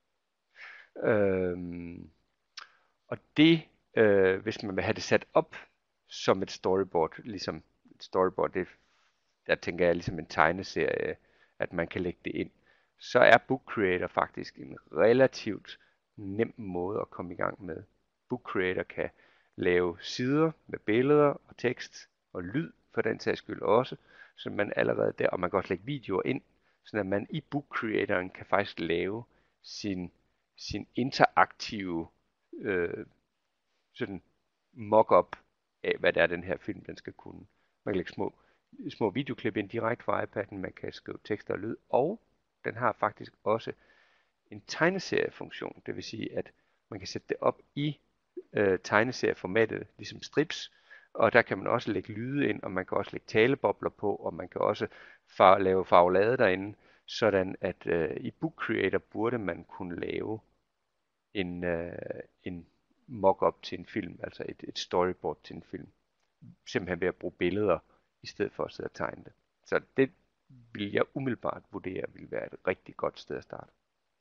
Øhm, og det, øh, hvis man vil have det sat op som et storyboard, ligesom et storyboard, det, der tænker jeg ligesom en tegneserie, at man kan lægge det ind, så er Book Creator faktisk en relativt nem måde at komme i gang med. Book Creator kan lave sider med billeder og tekst og lyd for den sags skyld også, så man allerede der, og man kan også lægge videoer ind, så at man i Book Creatoren kan faktisk lave sin, sin interaktive øh, sådan mock-up af, hvad det er, den her film den skal kunne. Man kan lægge små, små videoklip ind direkte fra iPad'en, man kan skrive tekster og lyd, og den har faktisk også en tegneseriefunktion, det vil sige, at man kan sætte det op i øh, tegneserieformatet, ligesom strips, og der kan man også lægge lyde ind, og man kan også lægge talebobler på, og man kan også far- lave farvelade derinde, sådan at øh, i Book Creator burde man kunne lave en, øh, en mock-up til en film, altså et, et storyboard til en film, simpelthen ved at bruge billeder, i stedet for at sidde og tegne det. Så det vil jeg umiddelbart vurdere, vil være et rigtig godt sted at starte.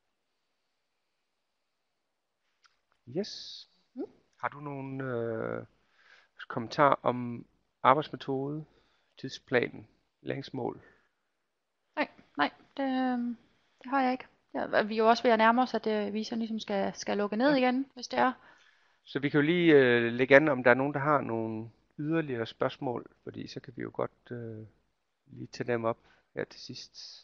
Yes. Mm. Har du nogle øh, kommentarer om arbejdsmetode, tidsplanen, læringsmål? Nej, nej, det, øhm, det har jeg ikke. Ja, vi er jo også ved at nærme os, at øh, vi så ligesom skal, skal lukke ned igen, hvis det er. Så vi kan jo lige øh, lægge an, om der er nogen, der har nogle yderligere spørgsmål, fordi så kan vi jo godt øh, lige tage dem op her til sidst.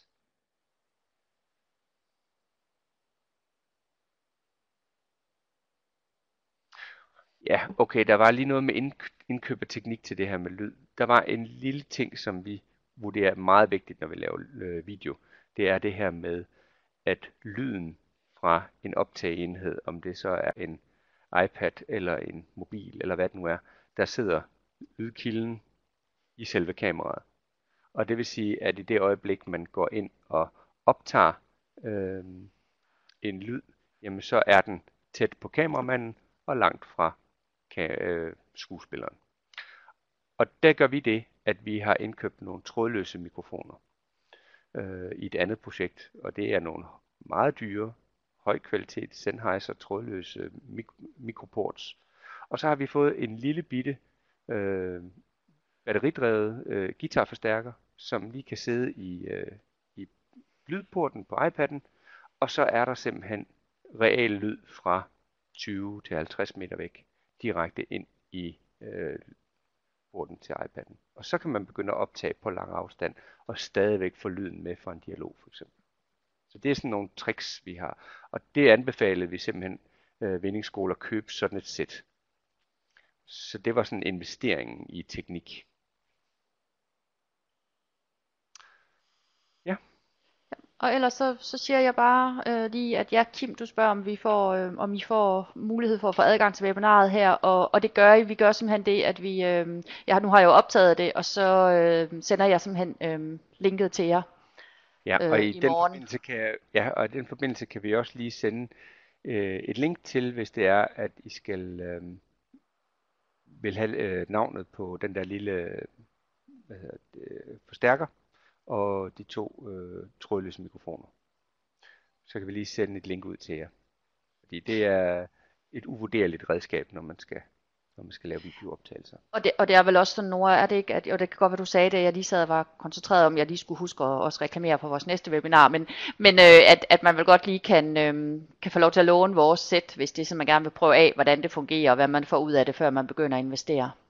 Ja, okay, der var lige noget med indk- indkøb af teknik til det her med lyd. Der var en lille ting, som vi vurderer er meget vigtigt, når vi laver øh, video. Det er det her med, at lyden fra en optageenhed, om det så er en iPad eller en mobil eller hvad det nu er, der sidder lydkilden i selve kameraet. Og det vil sige, at i det øjeblik, man går ind og optager øh, en lyd, jamen så er den tæt på kameramanden og langt fra ka- øh, skuespilleren. Og der gør vi det, at vi har indkøbt nogle trådløse mikrofoner øh, i et andet projekt, og det er nogle meget dyre, høj kvalitet Sennheiser trådløse mik- mikroports. Og så har vi fået en lille bitte øh, batteridrevet øh, guitarforstærker, som lige kan sidde i, øh, i lydporten på iPad'en, og så er der simpelthen reel lyd fra tyve til halvtreds meter væk, direkte ind i øh, porten til iPad'en. Og så kan man begynde at optage på lang afstand, og stadigvæk få lyden med fra en dialog for eksempel. Så det er sådan nogle tricks, vi har. Og det anbefalede vi simpelthen øh, Vindingsskole at købe sådan et sæt. Så det var sådan en investering i teknik. Ja. Og ellers så, så siger jeg bare øh, lige, at ja, Kim, du spørger, om vi får, øh, om I får mulighed for at få adgang til webinaret her, og, og det gør I. Vi gør simpelthen det, at vi, øh, ja, nu har jeg jo optaget det, og så øh, sender jeg simpelthen øh, linket til jer Ja, øh, og i, i den morgen. forbindelse kan, ja, og i den forbindelse kan vi også lige sende øh, et link til, hvis det er, at I skal øh, vil have øh, navnet på den der lille hvad hedder det, forstærker og de to øh, trådløse mikrofoner. Så kan vi lige sende et link ud til jer. Fordi det er et uvurderligt redskab, når man skal, når man skal lave videooptagelser. Og det, og det er vel også sådan, Nora, er det ikke, at, og det kan godt være, du sagde det, jeg lige sad og var koncentreret om, jeg lige skulle huske at også reklamere på vores næste webinar, men, men øh, at, at man vel godt lige kan, øh, kan få lov til at låne vores sæt, hvis det er sådan, man gerne vil prøve af, hvordan det fungerer, og hvad man får ud af det, før man begynder at investere.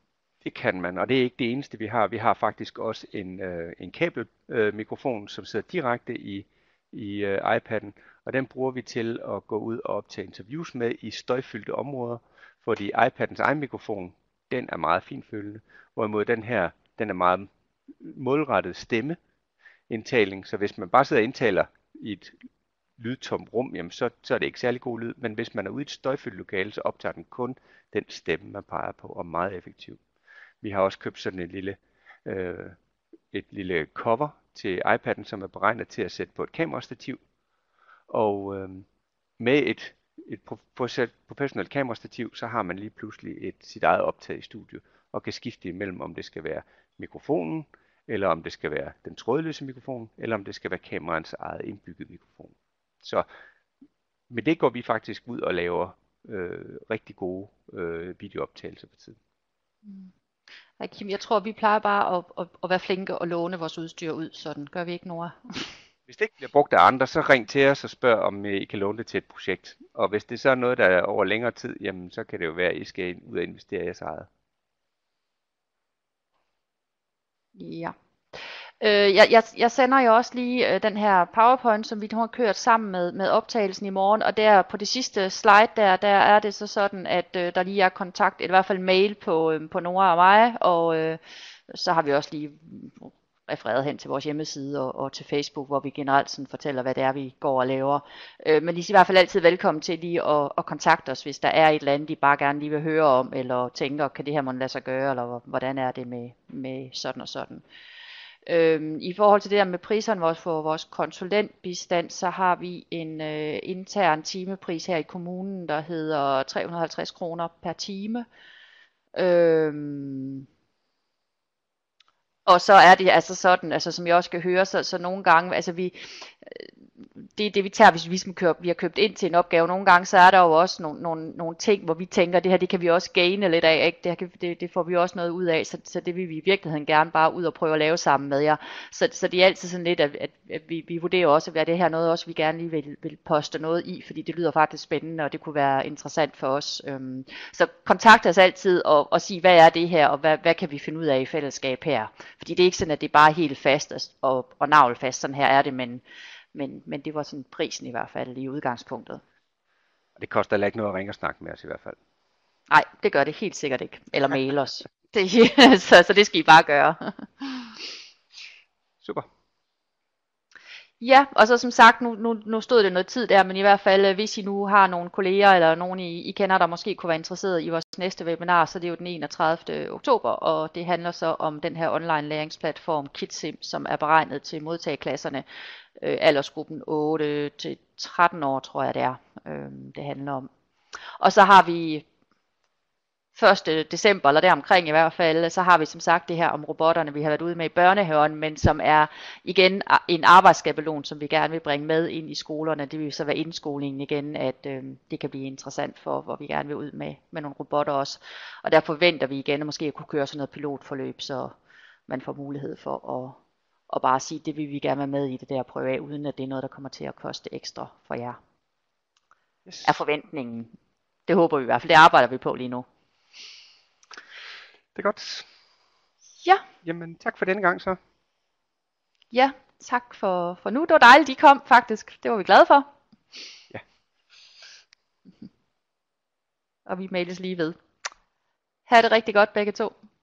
det kan man, og det er ikke det eneste, vi har. Vi har faktisk også en, øh, en kabelmikrofon, øh, som sidder direkte i, i øh, iPad'en, og den bruger vi til at gå ud og optage interviews med i støjfyldte områder, fordi iPad'ens egen mikrofon, den er meget finfølende, hvorimod den her, den er meget målrettet stemmeindtaling, så hvis man bare sidder og indtaler i et lydtomt rum, jamen så, så er det ikke særlig god lyd, men hvis man er ude i et støjfyldt lokale, så optager den kun den stemme, man peger på, og meget effektiv. Vi har også købt sådan et lille, øh, et lille cover til iPad'en, som er beregnet til at sætte på et kamerastativ, og øh, med et, et professionelt kamerastativ, så har man lige pludselig et, sit eget optag i studio, og kan skifte imellem, om det skal være mikrofonen, eller om det skal være den trådløse mikrofon, eller om det skal være kameraens eget indbyggede mikrofon. Så med det går vi faktisk ud og laver øh, rigtig gode øh, videooptagelser på tiden. Mm. Ej, Kim, jeg tror, vi plejer bare at, at, at være flinke og låne vores udstyr ud, sådan gør vi ikke, Nora? Hvis det ikke bliver brugt af andre, så ring til os og spørg, om I kan låne det til et projekt. Og hvis det så er noget, der er over længere tid, jamen så kan det jo være, at I skal ud og investere i jeres eget. Ja. Øh, jeg, jeg, jeg sender jo også lige øh, den her PowerPoint, som vi nu har kørt sammen med, med optagelsen i morgen, og der på det sidste slide der, der er det så sådan, at øh, der lige er kontakt, eller i hvert fald mail på, øh, på Nora og mig, og øh, så har vi også lige refereret hen til vores hjemmeside og, og til Facebook, hvor vi generelt sådan fortæller, hvad det er, vi går og laver. Øh, men I er i hvert fald altid velkommen til lige at, at kontakte os, hvis der er et eller andet, I bare gerne lige vil høre om, eller tænker, kan det her måtte lade sig gøre, eller hvordan er det med, med sådan og sådan. Øhm, I forhold til det der med priserne for vores konsulentbistand, så har vi en øh, intern timepris her i kommunen, der hedder tre hundrede og halvtreds kroner per time. Øhm, og så er det altså sådan, altså som jeg også skal høre, så, så nogle gange, altså vi, det er det vi tager, hvis vi, som kører, vi har købt ind til en opgave. Nogle gange så er der jo også nogle, nogle, nogle ting, hvor vi tænker, det her det kan vi også gaine lidt af, ikke? Det, her kan, det, det får vi også noget ud af, så, så det vil vi i virkeligheden gerne bare ud og prøve at lave sammen med jer. Så, så det er altid sådan lidt, at, at, at vi, vi vurderer også, at det her noget også, vi gerne lige vil, vil poste noget i, fordi det lyder faktisk spændende, og det kunne være interessant for os. Øhm, så kontakt os altid og, og sig, hvad er det her, og hvad, hvad kan vi finde ud af i fællesskab her? Fordi det er ikke sådan, at det er bare helt fast og, og navlfast, sådan her er det, men Men, men det var sådan prisen i hvert fald i udgangspunktet. Og det koster heller ikke noget at ringe og snakke med os i hvert fald. Nej, det gør det helt sikkert ikke. Eller mail os. Det, så, så det skal I bare gøre. Super. Ja, og så som sagt, nu, nu, nu stod det noget tid der, men i hvert fald, hvis I nu har nogle kolleger, eller nogen I, I kender, der måske kunne være interesseret i vores næste webinar, så det er jo den enogtredivte oktober, og det handler så om den her online læringsplatform KidSim, som er beregnet til modtageklasserne, øh, aldersgruppen otte til tretten år, tror jeg det er, øh, det handler om. Og så har vi første december, eller deromkring i hvert fald, så har vi som sagt det her om robotterne, vi har været ude med i børnehaven, men som er igen en arbejdsskabelon, som vi gerne vil bringe med ind i skolerne. Det vil så være indskolingen igen, at øh, det kan blive interessant for, hvor vi gerne vil ud med, med nogle robotter også. Og der forventer vi igen at måske at kunne køre sådan noget pilotforløb, så man får mulighed for at, at bare sige, det vil vi gerne være med i det der prøve af, uden at det er noget, der kommer til at koste ekstra for jer. Yes. Er forventningen. Det håber vi i hvert fald. Det arbejder vi på lige nu. Det er godt. Ja. Jamen, tak for denne gang så. Ja, tak for, for nu. Det var dejligt, de kom faktisk. Det var vi glade for. Ja. Og vi mailes lige ved. Ha' det rigtig godt begge to.